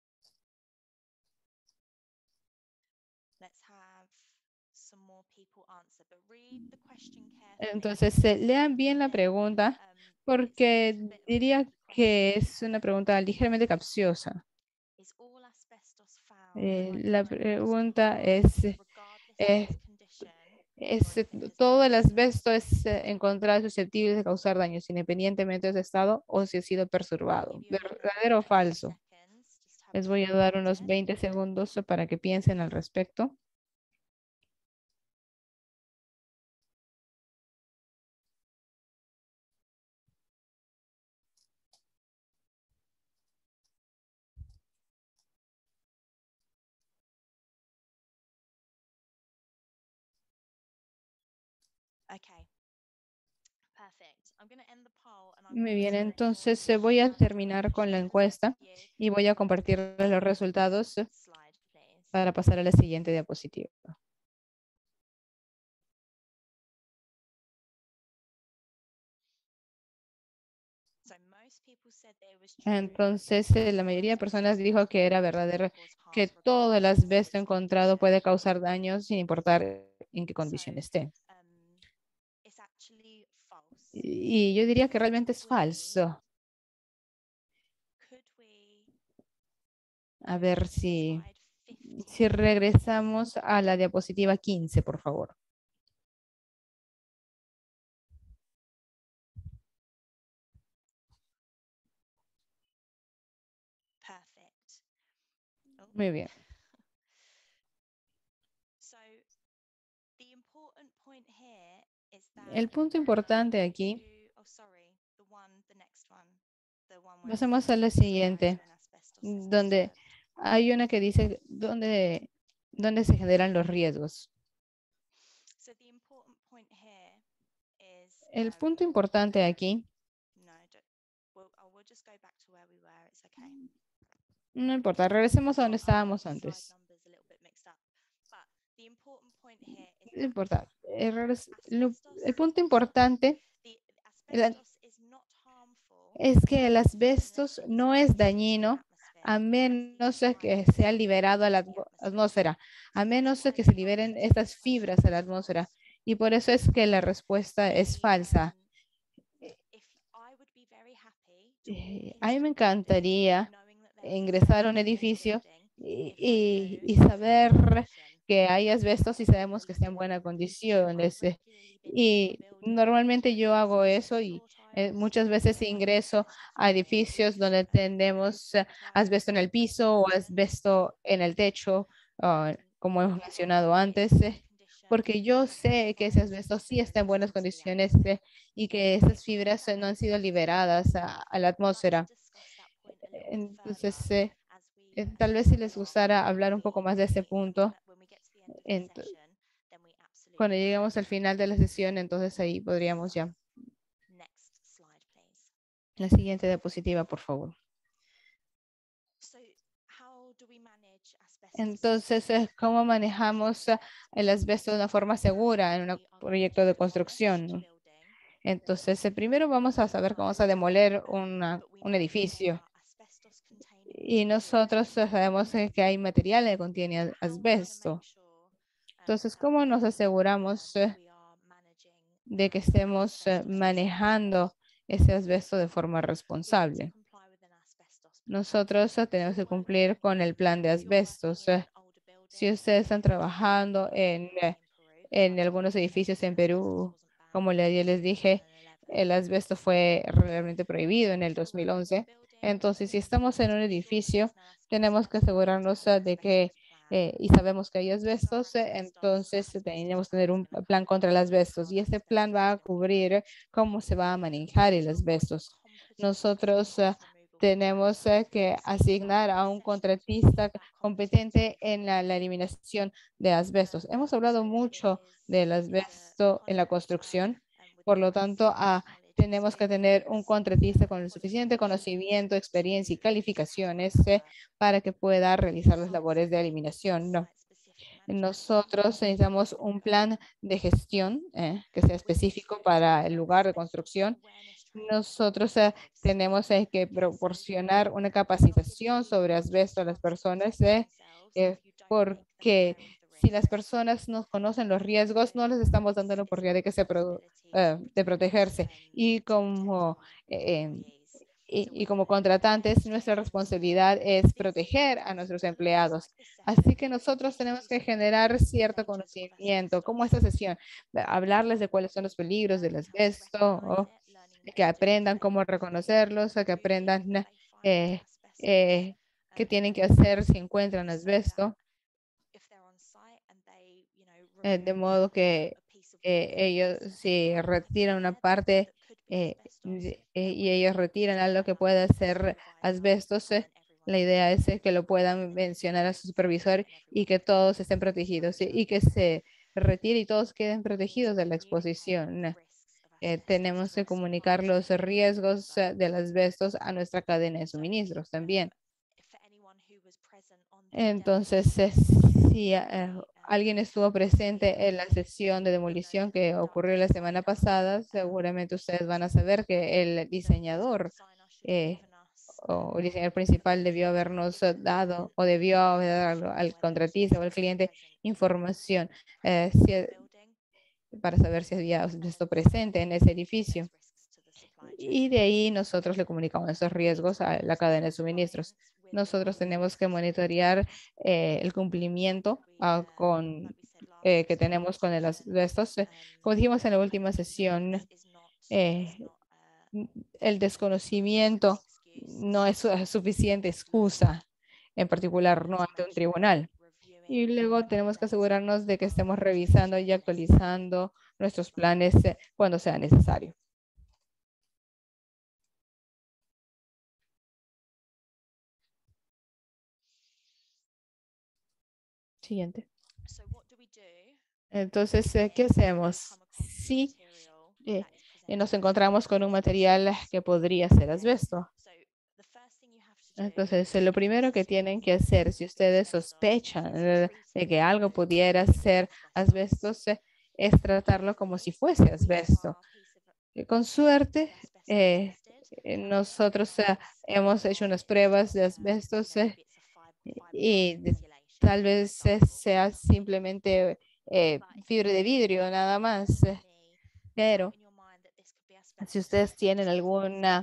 Entonces, lean bien la pregunta porque diría que es una pregunta ligeramente capciosa. La pregunta es, ¿todo el asbesto es encontrado susceptible de causar daños independientemente de su estado o si ha sido perturbado? ¿Verdadero o falso? Les voy a dar unos 20 segundos para que piensen al respecto. Muy bien, entonces voy a terminar con la encuesta y voy a compartir los resultados para pasar a la siguiente diapositiva. Entonces, la mayoría de personas dijo que era verdadero, que todo el asbesto encontrado puede causar daños sin importar en qué condición esté. Y yo diría que realmente es falso. A ver si regresamos a la diapositiva 15, por favor. Muy bien. El punto importante aquí, pasemos a la siguiente, donde hay una que dice dónde se generan los riesgos. El punto importante aquí, no importa, regresemos a donde estábamos antes. No importa. El punto importante es que el asbesto no es dañino a menos que sea liberado a la atmósfera, a menos que se liberen estas fibras a la atmósfera. Y por eso es que la respuesta es falsa. A mí me encantaría ingresar a un edificio y saber que hay asbestos y sabemos que está en buenas condiciones. Y normalmente yo hago eso y muchas veces ingreso a edificios donde tenemos asbesto en el piso o asbesto en el techo, como hemos mencionado antes, porque yo sé que ese asbesto sí está en buenas condiciones y que esas fibras no han sido liberadas a la atmósfera. Entonces, tal vez si les gustara hablar un poco más de ese punto, cuando lleguemos al final de la sesión, entonces ahí podríamos ya. La siguiente diapositiva, por favor. Entonces, ¿cómo manejamos el asbesto de una forma segura en un proyecto de construcción? Entonces, primero vamos a saber cómo vamos a demoler un edificio. Y nosotros sabemos que hay material que contiene asbesto. Entonces, ¿cómo nos aseguramos de que estemos manejando ese asbesto de forma responsable? Nosotros tenemos que cumplir con el plan de asbestos. Si ustedes están trabajando en algunos edificios en Perú, como ya les dije, el asbesto fue realmente prohibido en el 2011. Entonces, si estamos en un edificio, tenemos que asegurarnos de que, y sabemos que hay asbestos, entonces tenemos que tener un plan contra el asbestos. Y este plan va a cubrir cómo se va a manejar el asbestos. Nosotros tenemos que asignar a un contratista competente en la eliminación de asbestos. Hemos hablado mucho del asbesto en la construcción, por lo tanto, tenemos que tener un contratista con el suficiente conocimiento, experiencia y calificaciones para que pueda realizar las labores de eliminación. No. Nosotros necesitamos un plan de gestión que sea específico para el lugar de construcción. Nosotros tenemos que proporcionar una capacitación sobre asbesto a las personas porque si las personas no conocen los riesgos, no les estamos dando la oportunidad de, de protegerse. Y como contratantes, nuestra responsabilidad es proteger a nuestros empleados. Así que nosotros tenemos que generar cierto conocimiento, como esta sesión, hablarles de cuáles son los peligros del asbesto, que aprendan cómo reconocerlos, que aprendan qué tienen que hacer si encuentran asbesto, de modo que ellos si retiran una parte y ellos retiran algo que pueda ser asbestos, la idea es que lo puedan mencionar a su supervisor y que todos estén protegidos y que se retire y todos queden protegidos de la exposición. Tenemos que comunicar los riesgos del asbestos a nuestra cadena de suministros también. Entonces, si alguien estuvo presente en la sesión de demolición que ocurrió la semana pasada, seguramente ustedes van a saber que el diseñador o el diseñador principal debió habernos dado o debió haber dado al contratista o al cliente información para saber si había esto presente en ese edificio. Y de ahí nosotros le comunicamos esos riesgos a la cadena de suministros. Nosotros tenemos que monitorear el cumplimiento que tenemos con estos. Como dijimos en la última sesión, el desconocimiento no es suficiente excusa, en particular no ante un tribunal. Y luego tenemos que asegurarnos de que estemos revisando y actualizando nuestros planes cuando sea necesario. Siguiente. Entonces, ¿qué hacemos? Si nos encontramos con un material que podría ser asbesto. Entonces, lo primero que tienen que hacer, si ustedes sospechan de que algo pudiera ser asbesto, es tratarlo como si fuese asbesto. Con suerte, nosotros hemos hecho unas pruebas de asbestos y tal vez sea simplemente fibra de vidrio nada más. Pero si ustedes tienen alguna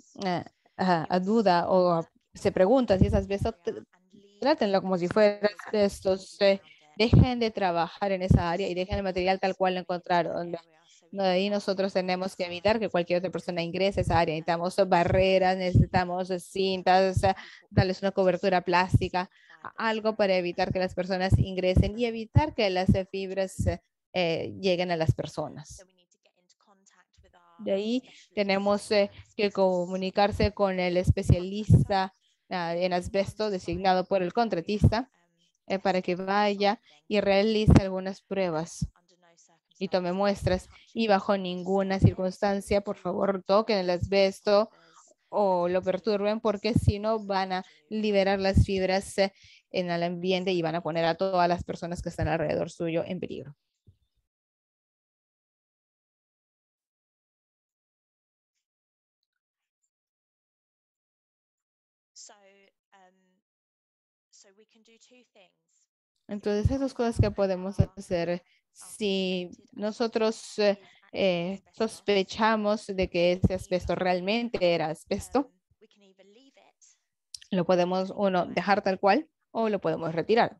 duda o se preguntan si es asbesto, trátenlo como si fuera asbesto. Dejen de trabajar en esa área y dejen el material tal cual lo encontraron. De ahí nosotros tenemos que evitar que cualquier otra persona ingrese a esa área. Necesitamos barreras, necesitamos cintas, darles una cobertura plástica, algo para evitar que las personas ingresen y evitar que las fibras lleguen a las personas. De ahí tenemos que comunicarse con el especialista en asbesto designado por el contratista para que vaya y realice algunas pruebas y tome muestras. Y bajo ninguna circunstancia, por favor, toquen el asbesto o lo perturben, porque si no van a liberar las fibras en el ambiente y van a poner a todas las personas que están alrededor suyo en peligro. Entonces, hay dos cosas que podemos hacer. Si nosotros sospechamos de que ese asbesto realmente era asbesto, lo podemos, uno, dejar tal cual o lo podemos retirar.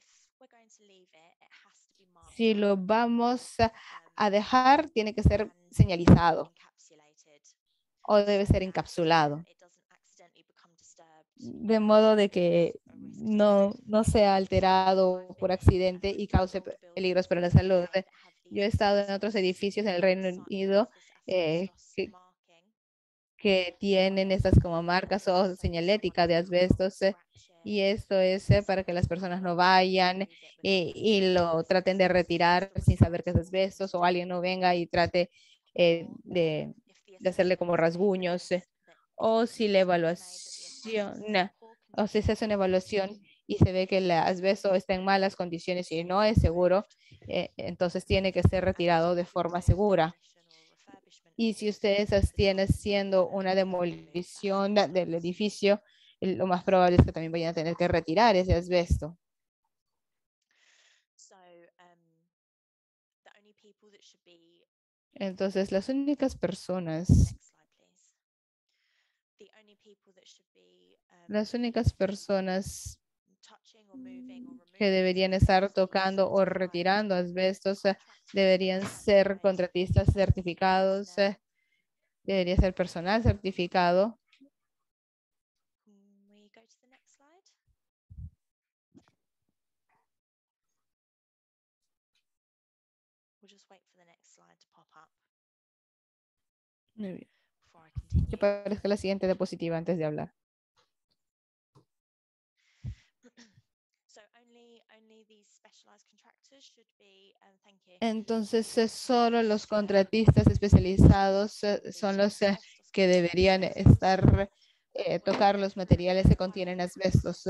Si lo vamos a dejar, tiene que ser señalizado o debe ser encapsulado, de modo de que no sea alterado por accidente y cause peligros para la salud. Yo he estado en otros edificios en el Reino Unido que tienen estas como marcas o señalética de asbestos y esto es para que las personas no vayan y lo traten de retirar sin saber que es asbestos, o alguien no venga y trate de hacerle como rasguños, o si la evaluación, o si se hace una evaluación y se ve que el asbesto está en malas condiciones y no es seguro, entonces tiene que ser retirado de forma segura. Y si ustedes están haciendo una demolición del edificio, lo más probable es que también vayan a tener que retirar ese asbesto. Entonces, las únicas personas que deberían estar tocando o retirando asbestos deberían ser contratistas certificados, debería ser personal certificado. Muy bien. Que parezca la siguiente diapositiva antes de hablar. Entonces, solo los contratistas especializados son los que deberían estar tocar los materiales que contienen asbestos.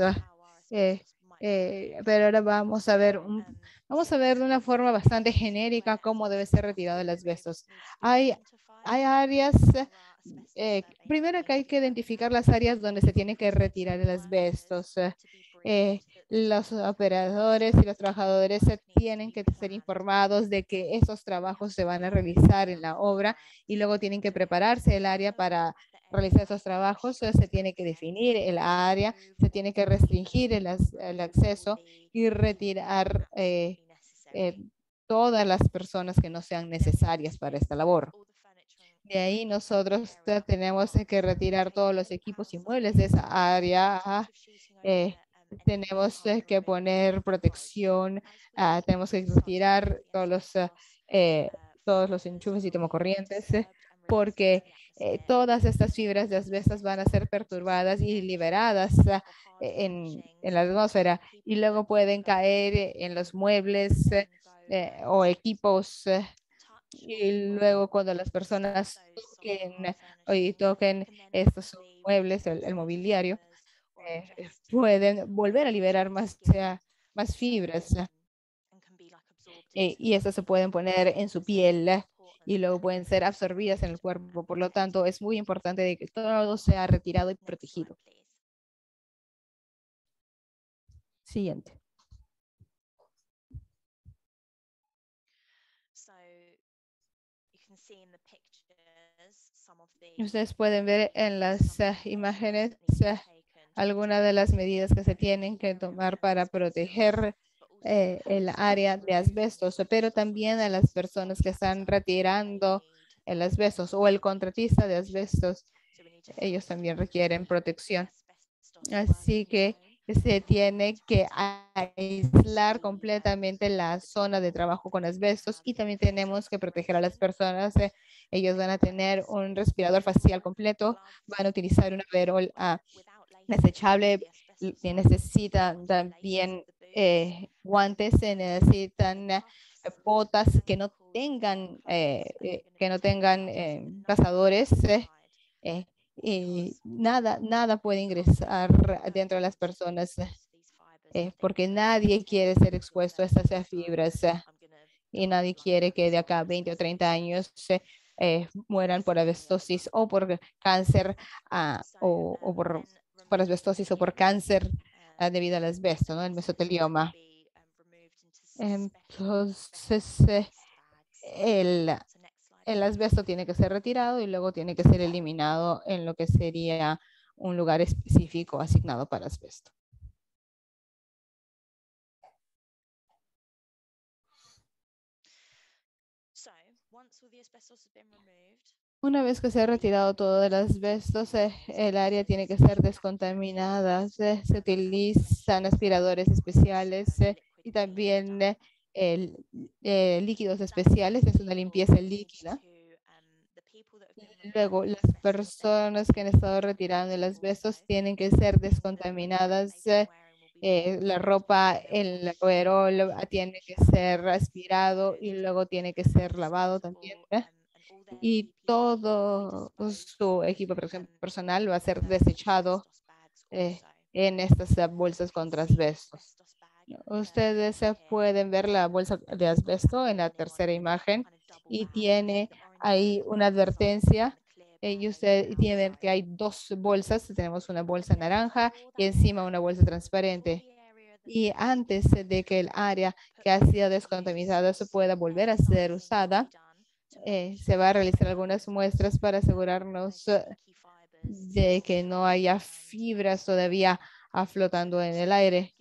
Pero ahora vamos a ver de una forma bastante genérica cómo debe ser retirado el asbestos. Hay áreas primero que hay que identificar las áreas donde se tiene que retirar el asbesto. Los operadores y los trabajadores tienen que ser informados de que esos trabajos se van a realizar en la obra y luego tienen que prepararse el área para realizar esos trabajos. Se tiene que definir el área, se tiene que restringir el acceso y retirar todas las personas que no sean necesarias para esta labor. De ahí nosotros tenemos que retirar todos los equipos y muebles de esa área. Tenemos que poner protección, tenemos que retirar todos los enchufes y tomacorrientes, porque todas estas fibras de asbesto van a ser perturbadas y liberadas en la atmósfera y luego pueden caer en los muebles o equipos. Y luego cuando las personas toquen estos muebles, el mobiliario, pueden volver a liberar más fibras y estas se pueden poner en su piel y luego pueden ser absorbidas en el cuerpo. Por lo tanto, es muy importante de que todo sea retirado y protegido. Siguiente. Ustedes pueden ver en las imágenes algunas de las medidas que se tienen que tomar para proteger el área de asbestos, pero también a las personas que están retirando el asbestos o el contratista de asbestos. Ellos también requieren protección. Así que se tiene que aislar completamente la zona de trabajo con asbestos y también tenemos que proteger a las personas. Ellos van a tener un respirador facial completo, van a utilizar un overol desechable, necesitan también guantes, se necesitan botas que no tengan cazadores. Y nada puede ingresar dentro de las personas porque nadie quiere ser expuesto a estas fibras y nadie quiere que de acá a 20 o 30 años mueran por asbestosis o por cáncer o por asbestosis o por cáncer debido al asbesto, ¿no? El mesotelioma. Entonces, el asbesto tiene que ser retirado y luego tiene que ser eliminado en lo que sería un lugar específico asignado para asbesto. Una vez que se ha retirado todo el asbesto, el área tiene que ser descontaminada. Se utilizan aspiradores especiales y también líquidos especiales. Es una limpieza líquida. Luego, las personas que han estado retirando el asbesto tienen que ser descontaminadas. La ropa, el overol tiene que ser aspirado y luego tiene que ser lavado también. Y todo su equipo personal va a ser desechado en estas bolsas contra asbestos. Ustedes pueden ver la bolsa de asbesto en la tercera imagen y tiene ahí una advertencia. Y usted tiene que hay dos bolsas. Tenemos una bolsa naranja y encima una bolsa transparente. Y antes de que el área que ha sido descontaminada se pueda volver a ser usada, se va a realizar algunas muestras para asegurarnos de que no haya fibras todavía flotando en el aire.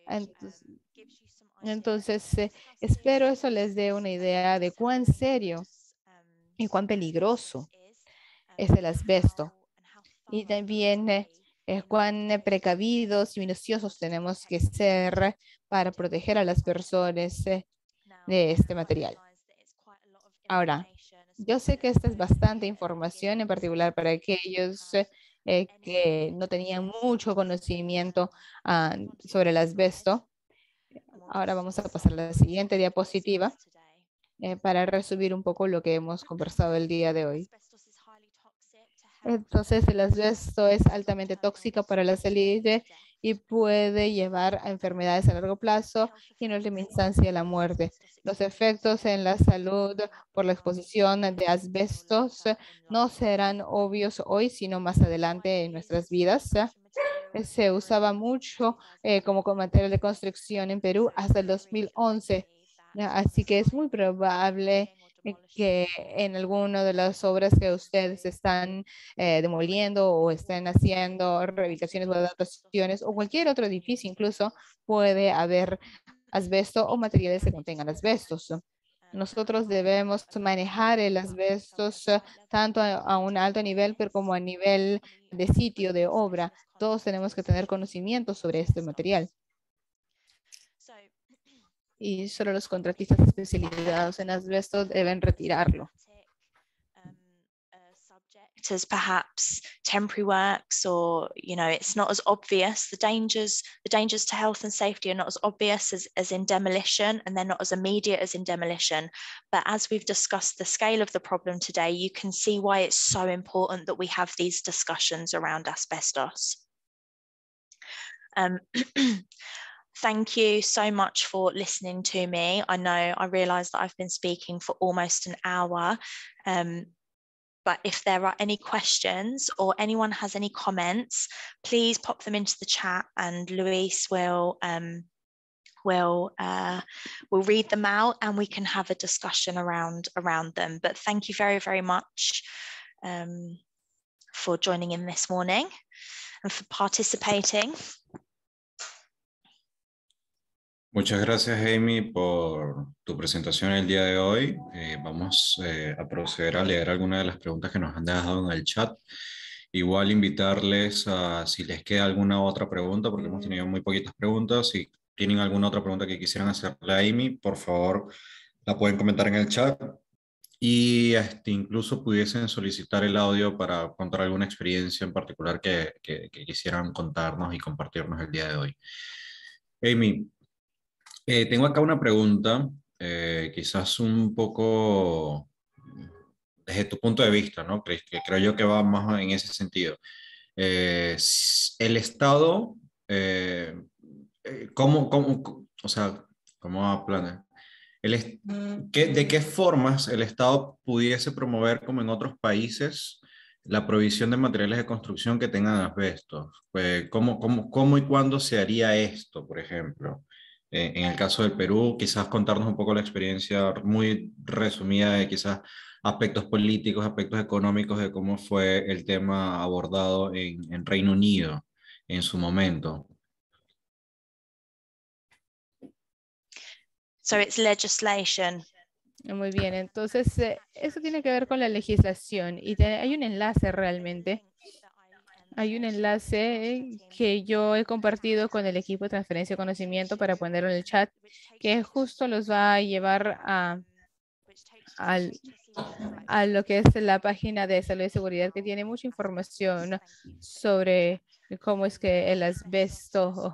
Entonces, espero eso les dé una idea de cuán serio y cuán peligroso es el asbesto. Y también cuán precavidos y minuciosos tenemos que ser para proteger a las personas de este material. Ahora, yo sé que esta es bastante información, en particular para aquellos que no tenían mucho conocimiento sobre el asbesto. Ahora vamos a pasar a la siguiente diapositiva para resumir un poco lo que hemos conversado el día de hoy. Entonces, el asbesto es altamente tóxico para la salud y puede llevar a enfermedades a largo plazo y en última instancia la muerte. Los efectos en la salud por la exposición de asbestos no serán obvios hoy, sino más adelante en nuestras vidas. Se usaba mucho como material de construcción en Perú hasta el 2011. Así que es muy probable que en alguna de las obras que ustedes están demoliendo o estén haciendo rehabilitaciones o adaptaciones o cualquier otro edificio incluso puede haber asbesto o materiales que contengan asbestos. Nosotros debemos manejar el asbestos tanto a un alto nivel, pero como a nivel de sitio, de obra. Todos tenemos que tener conocimiento sobre este material. Y solo los contratistas especializados en asbesto deben retirarlo. As perhaps temporary works, or it's not as obvious. The dangers to health and safety are not as obvious as in demolition, and they're not as immediate as in demolition. But as we've discussed the scale of the problem today, you can see why it's so important that we have these discussions around asbestos. Thank you so much for listening to me. I realize that I've been speaking for almost an hour. But if there are any questions or anyone has any comments, please pop them into the chat and Luis will read them out and we can have a discussion around them. But thank you very, very much for joining in this morning and for participating. Muchas gracias, Amy, por tu presentación el día de hoy. Vamos a proceder a leer algunas de las preguntas que nos han dejado en el chat. Igual invitarles a, si les queda alguna otra pregunta, porque hemos tenido muy poquitas preguntas. Si tienen alguna otra pregunta que quisieran hacerle a Amy, por favor, la pueden comentar en el chat. Y incluso pudiesen solicitar el audio para contar alguna experiencia en particular que quisieran contarnos y compartirnos el día de hoy. Amy, tengo acá una pregunta, quizás un poco desde tu punto de vista, ¿no? Que creo yo que va más en ese sentido. El Estado, o sea, ¿cómo plana? ¿De qué formas el Estado pudiese promover, como en otros países, la provisión de materiales de construcción que tengan asbestos? ¿Cómo y cuándo se haría esto, por ejemplo? En el caso del Perú, quizás contarnos un poco la experiencia muy resumida de quizás aspectos políticos, aspectos económicos de cómo fue el tema abordado en Reino Unido en su momento. So it's legislation. Muy bien, entonces eso tiene que ver con la legislación y hay un enlace realmente. Hay un enlace que yo he compartido con el equipo de transferencia de conocimiento para ponerlo en el chat, que justo los va a llevar a lo que es la página de salud y seguridad, que tiene mucha información sobre cómo es que el asbesto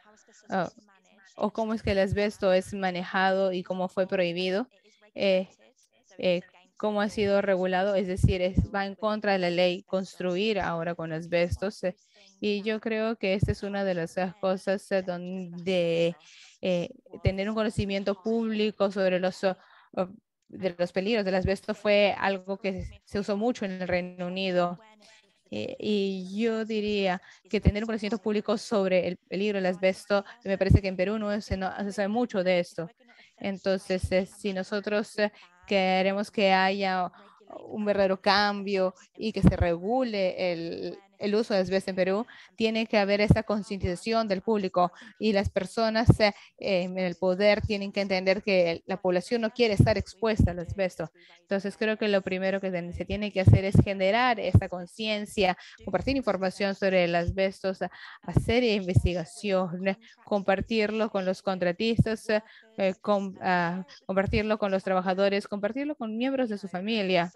o cómo es que el asbesto es manejado y cómo fue prohibido, cómo ha sido regulado, es decir, va en contra de la ley construir ahora con asbestos. Y yo creo que esta es una de las cosas donde tener un conocimiento público sobre de los peligros del asbesto fue algo que se usó mucho en el Reino Unido. Y yo diría que tener un conocimiento público sobre el peligro del asbesto, me parece que en Perú no se sabe mucho de esto. Entonces, si nosotros queremos que haya un verdadero cambio y que se regule el uso de asbesto en Perú, tiene que haber esta concientización del público y las personas en el poder tienen que entender que la población no quiere estar expuesta al asbesto. Entonces, creo que lo primero que se tiene que hacer es generar esta conciencia, compartir información sobre el asbesto, hacer investigación, compartirlo con los contratistas, compartirlo con los trabajadores, compartirlo con miembros de su familia.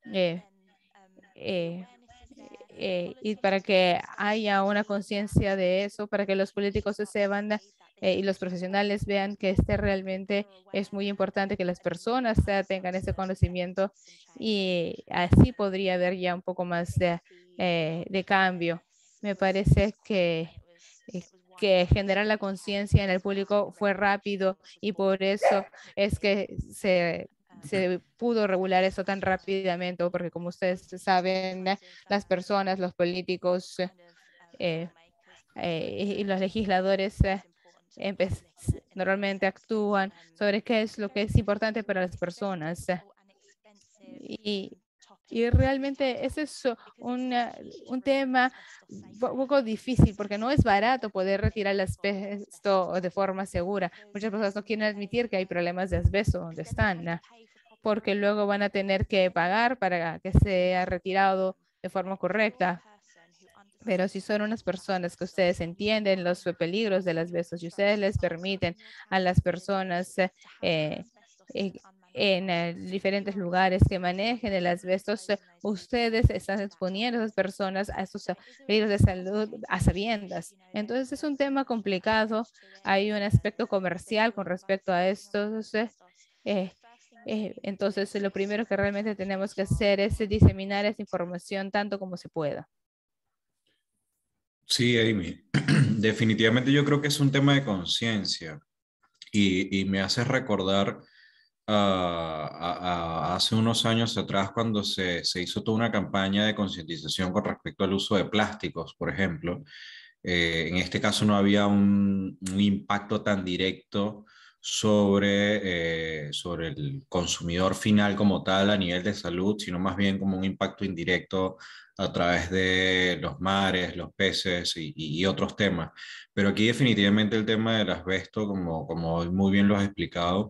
Y para que haya una conciencia de eso, para que los políticos se sepan y los profesionales vean que realmente es muy importante que las personas tengan ese conocimiento y así podría haber ya un poco más de cambio. Me parece que que generar la conciencia en el público fue rápido y por eso es que se pudo regular eso tan rápidamente, porque como ustedes saben, las personas, los políticos y los legisladores normalmente actúan sobre qué es lo que es importante para las personas. Y realmente ese es un tema un poco difícil porque no es barato poder retirar el asbesto de forma segura. Muchas personas no quieren admitir que hay problemas de asbesto donde están, porque luego van a tener que pagar para que sea retirado de forma correcta. Pero si son unas personas que ustedes entienden los peligros del asbesto y ustedes les permiten a las personas en diferentes lugares que manejen el asbesto, ustedes están exponiendo a esas personas a estos peligros de salud a sabiendas. Entonces es un tema complicado. Hay un aspecto comercial con respecto a esto. Entonces lo primero que realmente tenemos que hacer es diseminar esa información tanto como se pueda. Sí, Amy, definitivamente yo creo que es un tema de conciencia y me hace recordar hace unos años atrás cuando se hizo toda una campaña de concientización con respecto al uso de plásticos, por ejemplo. En este caso no había un impacto tan directo sobre el consumidor final como tal a nivel de salud, sino más bien como un impacto indirecto a través de los mares, los peces y otros temas. Pero aquí definitivamente el tema del asbesto, como muy bien lo has explicado,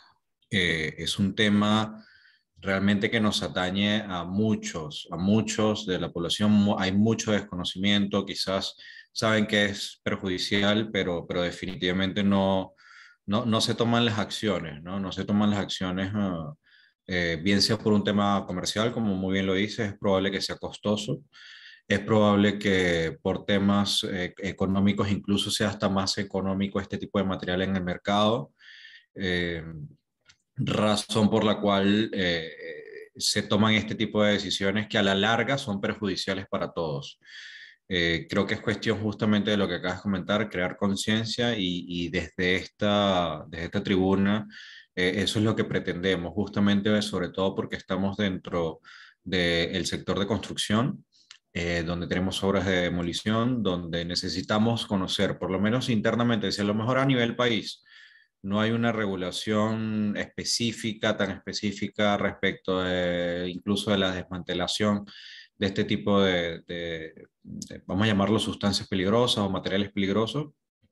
es un tema realmente que nos atañe a muchos de la población. Hay mucho desconocimiento, quizás saben que es perjudicial, pero definitivamente no se toman las acciones, ¿no? No se toman las acciones, bien sea por un tema comercial, como muy bien lo dices, es probable que sea costoso. Es probable que por temas económicos incluso sea hasta más económico este tipo de material en el mercado. Eh, Razón por la cual se toman este tipo de decisiones que a la larga son perjudiciales para todos. Creo que es cuestión justamente de lo que acabas de comentar, crear conciencia y desde esta tribuna eso es lo que pretendemos, justamente sobre todo porque estamos dentro del sector de construcción, donde tenemos obras de demolición, donde necesitamos conocer, por lo menos internamente, si a lo mejor a nivel país no hay una regulación específica, tan específica respecto incluso de la desmantelación de este tipo vamos a llamarlo sustancias peligrosas o materiales peligrosos.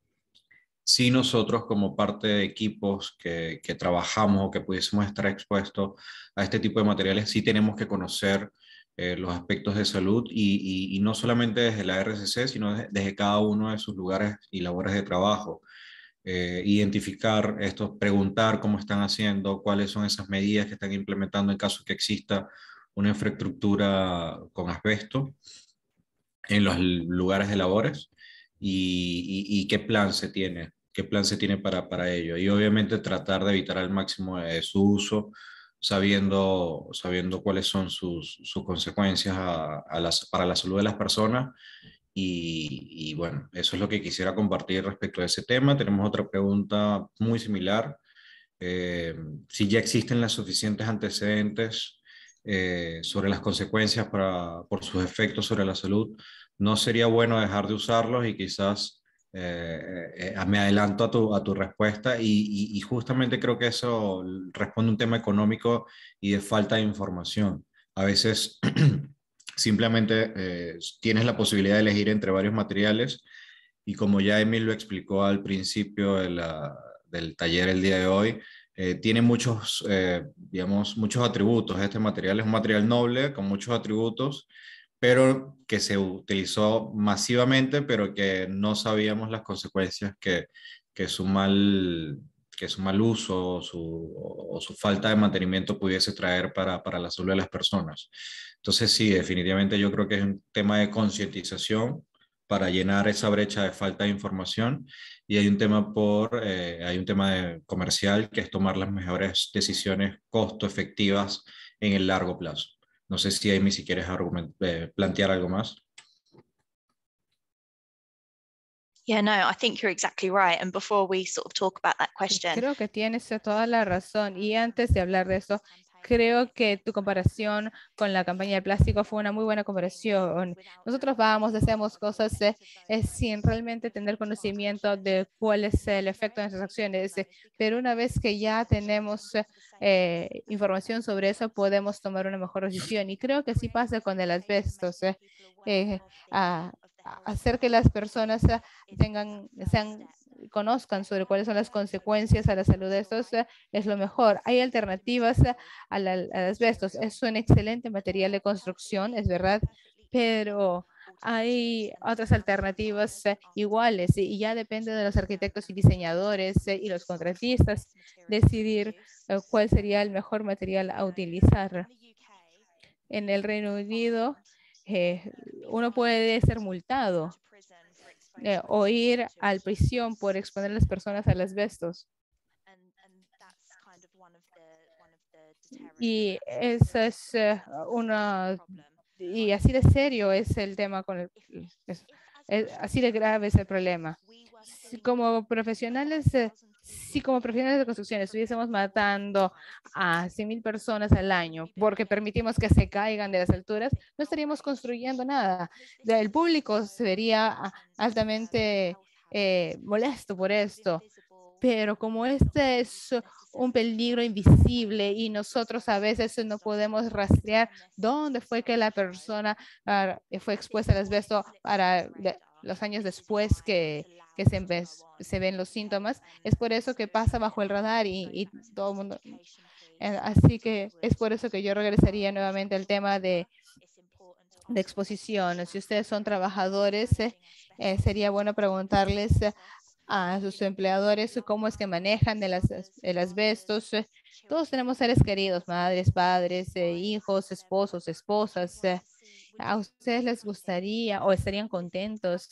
Si nosotros como parte de equipos que trabajamos o que pudiésemos estar expuestos a este tipo de materiales, sí tenemos que conocer los aspectos de salud y no solamente desde la RCC, sino desde cada uno de sus lugares y labores de trabajo. Identificar esto, preguntar cómo están haciendo, cuáles son esas medidas que están implementando en caso que exista una infraestructura con asbesto en los lugares de labores y qué plan se tiene para ello. Y obviamente tratar de evitar al máximo su uso, sabiendo cuáles son sus consecuencias para la salud de las personas y bueno, eso es lo que quisiera compartir respecto a ese tema. Tenemos otra pregunta muy similar. Eh, si ya existen los suficientes antecedentes sobre las consecuencias por sus efectos sobre la salud, no sería bueno dejar de usarlos y quizás me adelanto a tu respuesta y justamente creo que eso responde a un tema económico y de falta de información. A veces simplemente tienes la posibilidad de elegir entre varios materiales y como ya Emil lo explicó al principio del taller el día de hoy, tiene muchos, digamos, muchos atributos. Este material es un material noble con muchos atributos, pero que se utilizó masivamente, pero que no sabíamos las consecuencias que su mal, que su mal uso o su falta de mantenimiento pudiese traer para la salud de las personas. Entonces, sí, definitivamente yo creo que es un tema de concientización para llenar esa brecha de falta de información y hay un tema comercial que es tomar las mejores decisiones costo efectivas en el largo plazo. No sé si Amy, si quieres plantear algo más. Yeah, no, I think you're exactly right. And before we sort of talk about that question, creo que tienes toda la razón. Y antes de hablar de eso, creo que tu comparación con la campaña de plástico fue una muy buena comparación. Nosotros vamos, hacemos cosas sin realmente tener conocimiento de cuál es el efecto de nuestras acciones. Pero una vez que ya tenemos información sobre eso, podemos tomar una mejor decisión. Y creo que sí pasa con el asbesto. Hacer que las personas conozcan sobre cuáles son las consecuencias a la salud de estos es lo mejor. Hay alternativas al asbesto. Es un excelente material de construcción, es verdad, pero hay otras alternativas iguales y ya depende de los arquitectos y diseñadores y los contratistas decidir cuál sería el mejor material a utilizar. En el Reino Unido, uno puede ser multado o ir a la prisión por exponer a las personas al asbestos. Y esa es y así de serio es el tema así de grave es el problema. Como profesionales, si como profesionales de construcción estuviésemos matando a 100,000 personas al año porque permitimos que se caigan de las alturas, no estaríamos construyendo nada. El público se vería altamente molesto por esto. Pero como este es un peligro invisible y nosotros a veces no podemos rastrear dónde fue que la persona fue expuesta al asbesto para los años después que se ven los síntomas, es por eso que pasa bajo el radar y todo el mundo. Así que es por eso que yo regresaría nuevamente al tema de exposición. Si ustedes son trabajadores, sería bueno preguntarles a sus empleadores cómo es que manejan el asbestos. Todos tenemos seres queridos, madres, padres, hijos, esposos, esposas. ¿A ustedes les gustaría o estarían contentos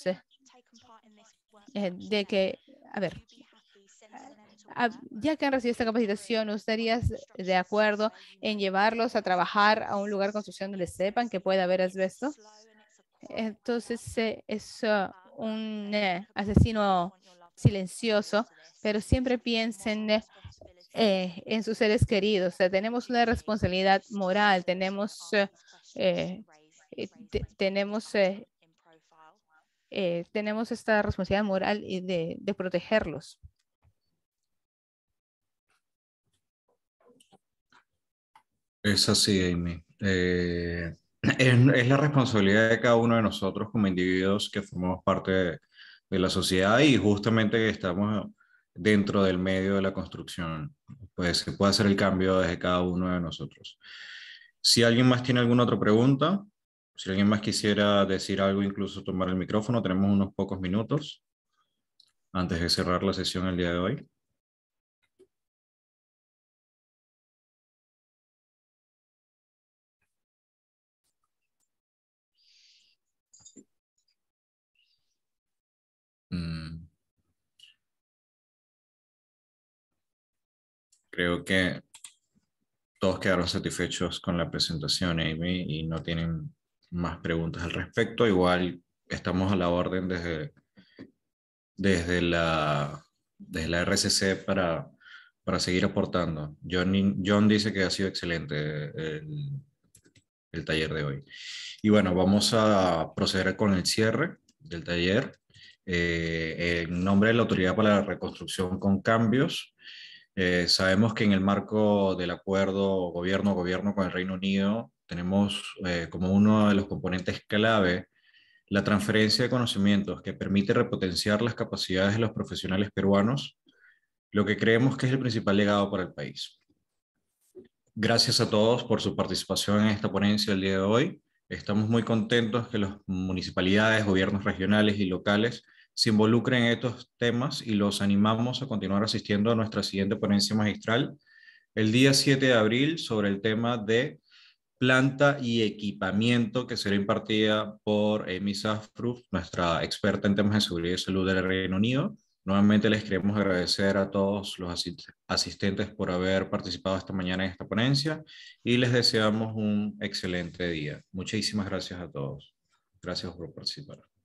de que, a ver, ya que han recibido esta capacitación, ¿estarías de acuerdo en llevarlos a trabajar a un lugar de construcción donde sepan que puede haber asbesto? Entonces es un asesino silencioso, pero siempre piensen en sus seres queridos. O sea, tenemos una responsabilidad moral, tenemos esta responsabilidad moral de protegerlos. Es así, Amy. Es la responsabilidad de cada uno de nosotros como individuos que formamos parte de la sociedad y justamente que estamos dentro del medio de la construcción. Pues se puede hacer el cambio desde cada uno de nosotros. Si alguien más tiene alguna otra pregunta, si alguien más quisiera decir algo, incluso tomar el micrófono, tenemos unos pocos minutos antes de cerrar la sesión el día de hoy. Creo que todos quedaron satisfechos con la presentación, Amy, y no tienen más preguntas al respecto. Igual estamos a la orden desde la RCC para seguir aportando. John dice que ha sido excelente el taller de hoy. Y bueno, vamos a proceder con el cierre del taller. En nombre de la Autoridad para la Reconstrucción con Cambios, sabemos que en el marco del acuerdo gobierno-gobierno con el Reino Unido, tenemos como uno de los componentes clave la transferencia de conocimientos que permite repotenciar las capacidades de los profesionales peruanos, lo que creemos que es el principal legado para el país. Gracias a todos por su participación en esta ponencia el día de hoy. Estamos muy contentos que las municipalidades, gobiernos regionales y locales se involucren en estos temas y los animamos a continuar asistiendo a nuestra siguiente ponencia magistral el día 7 de abril sobre el tema de planta y equipamiento, que será impartida por Amy Safruf, nuestra experta en temas de seguridad y salud del Reino Unido. Nuevamente les queremos agradecer a todos los asistentes por haber participado esta mañana en esta ponencia y les deseamos un excelente día. Muchísimas gracias a todos. Gracias por participar.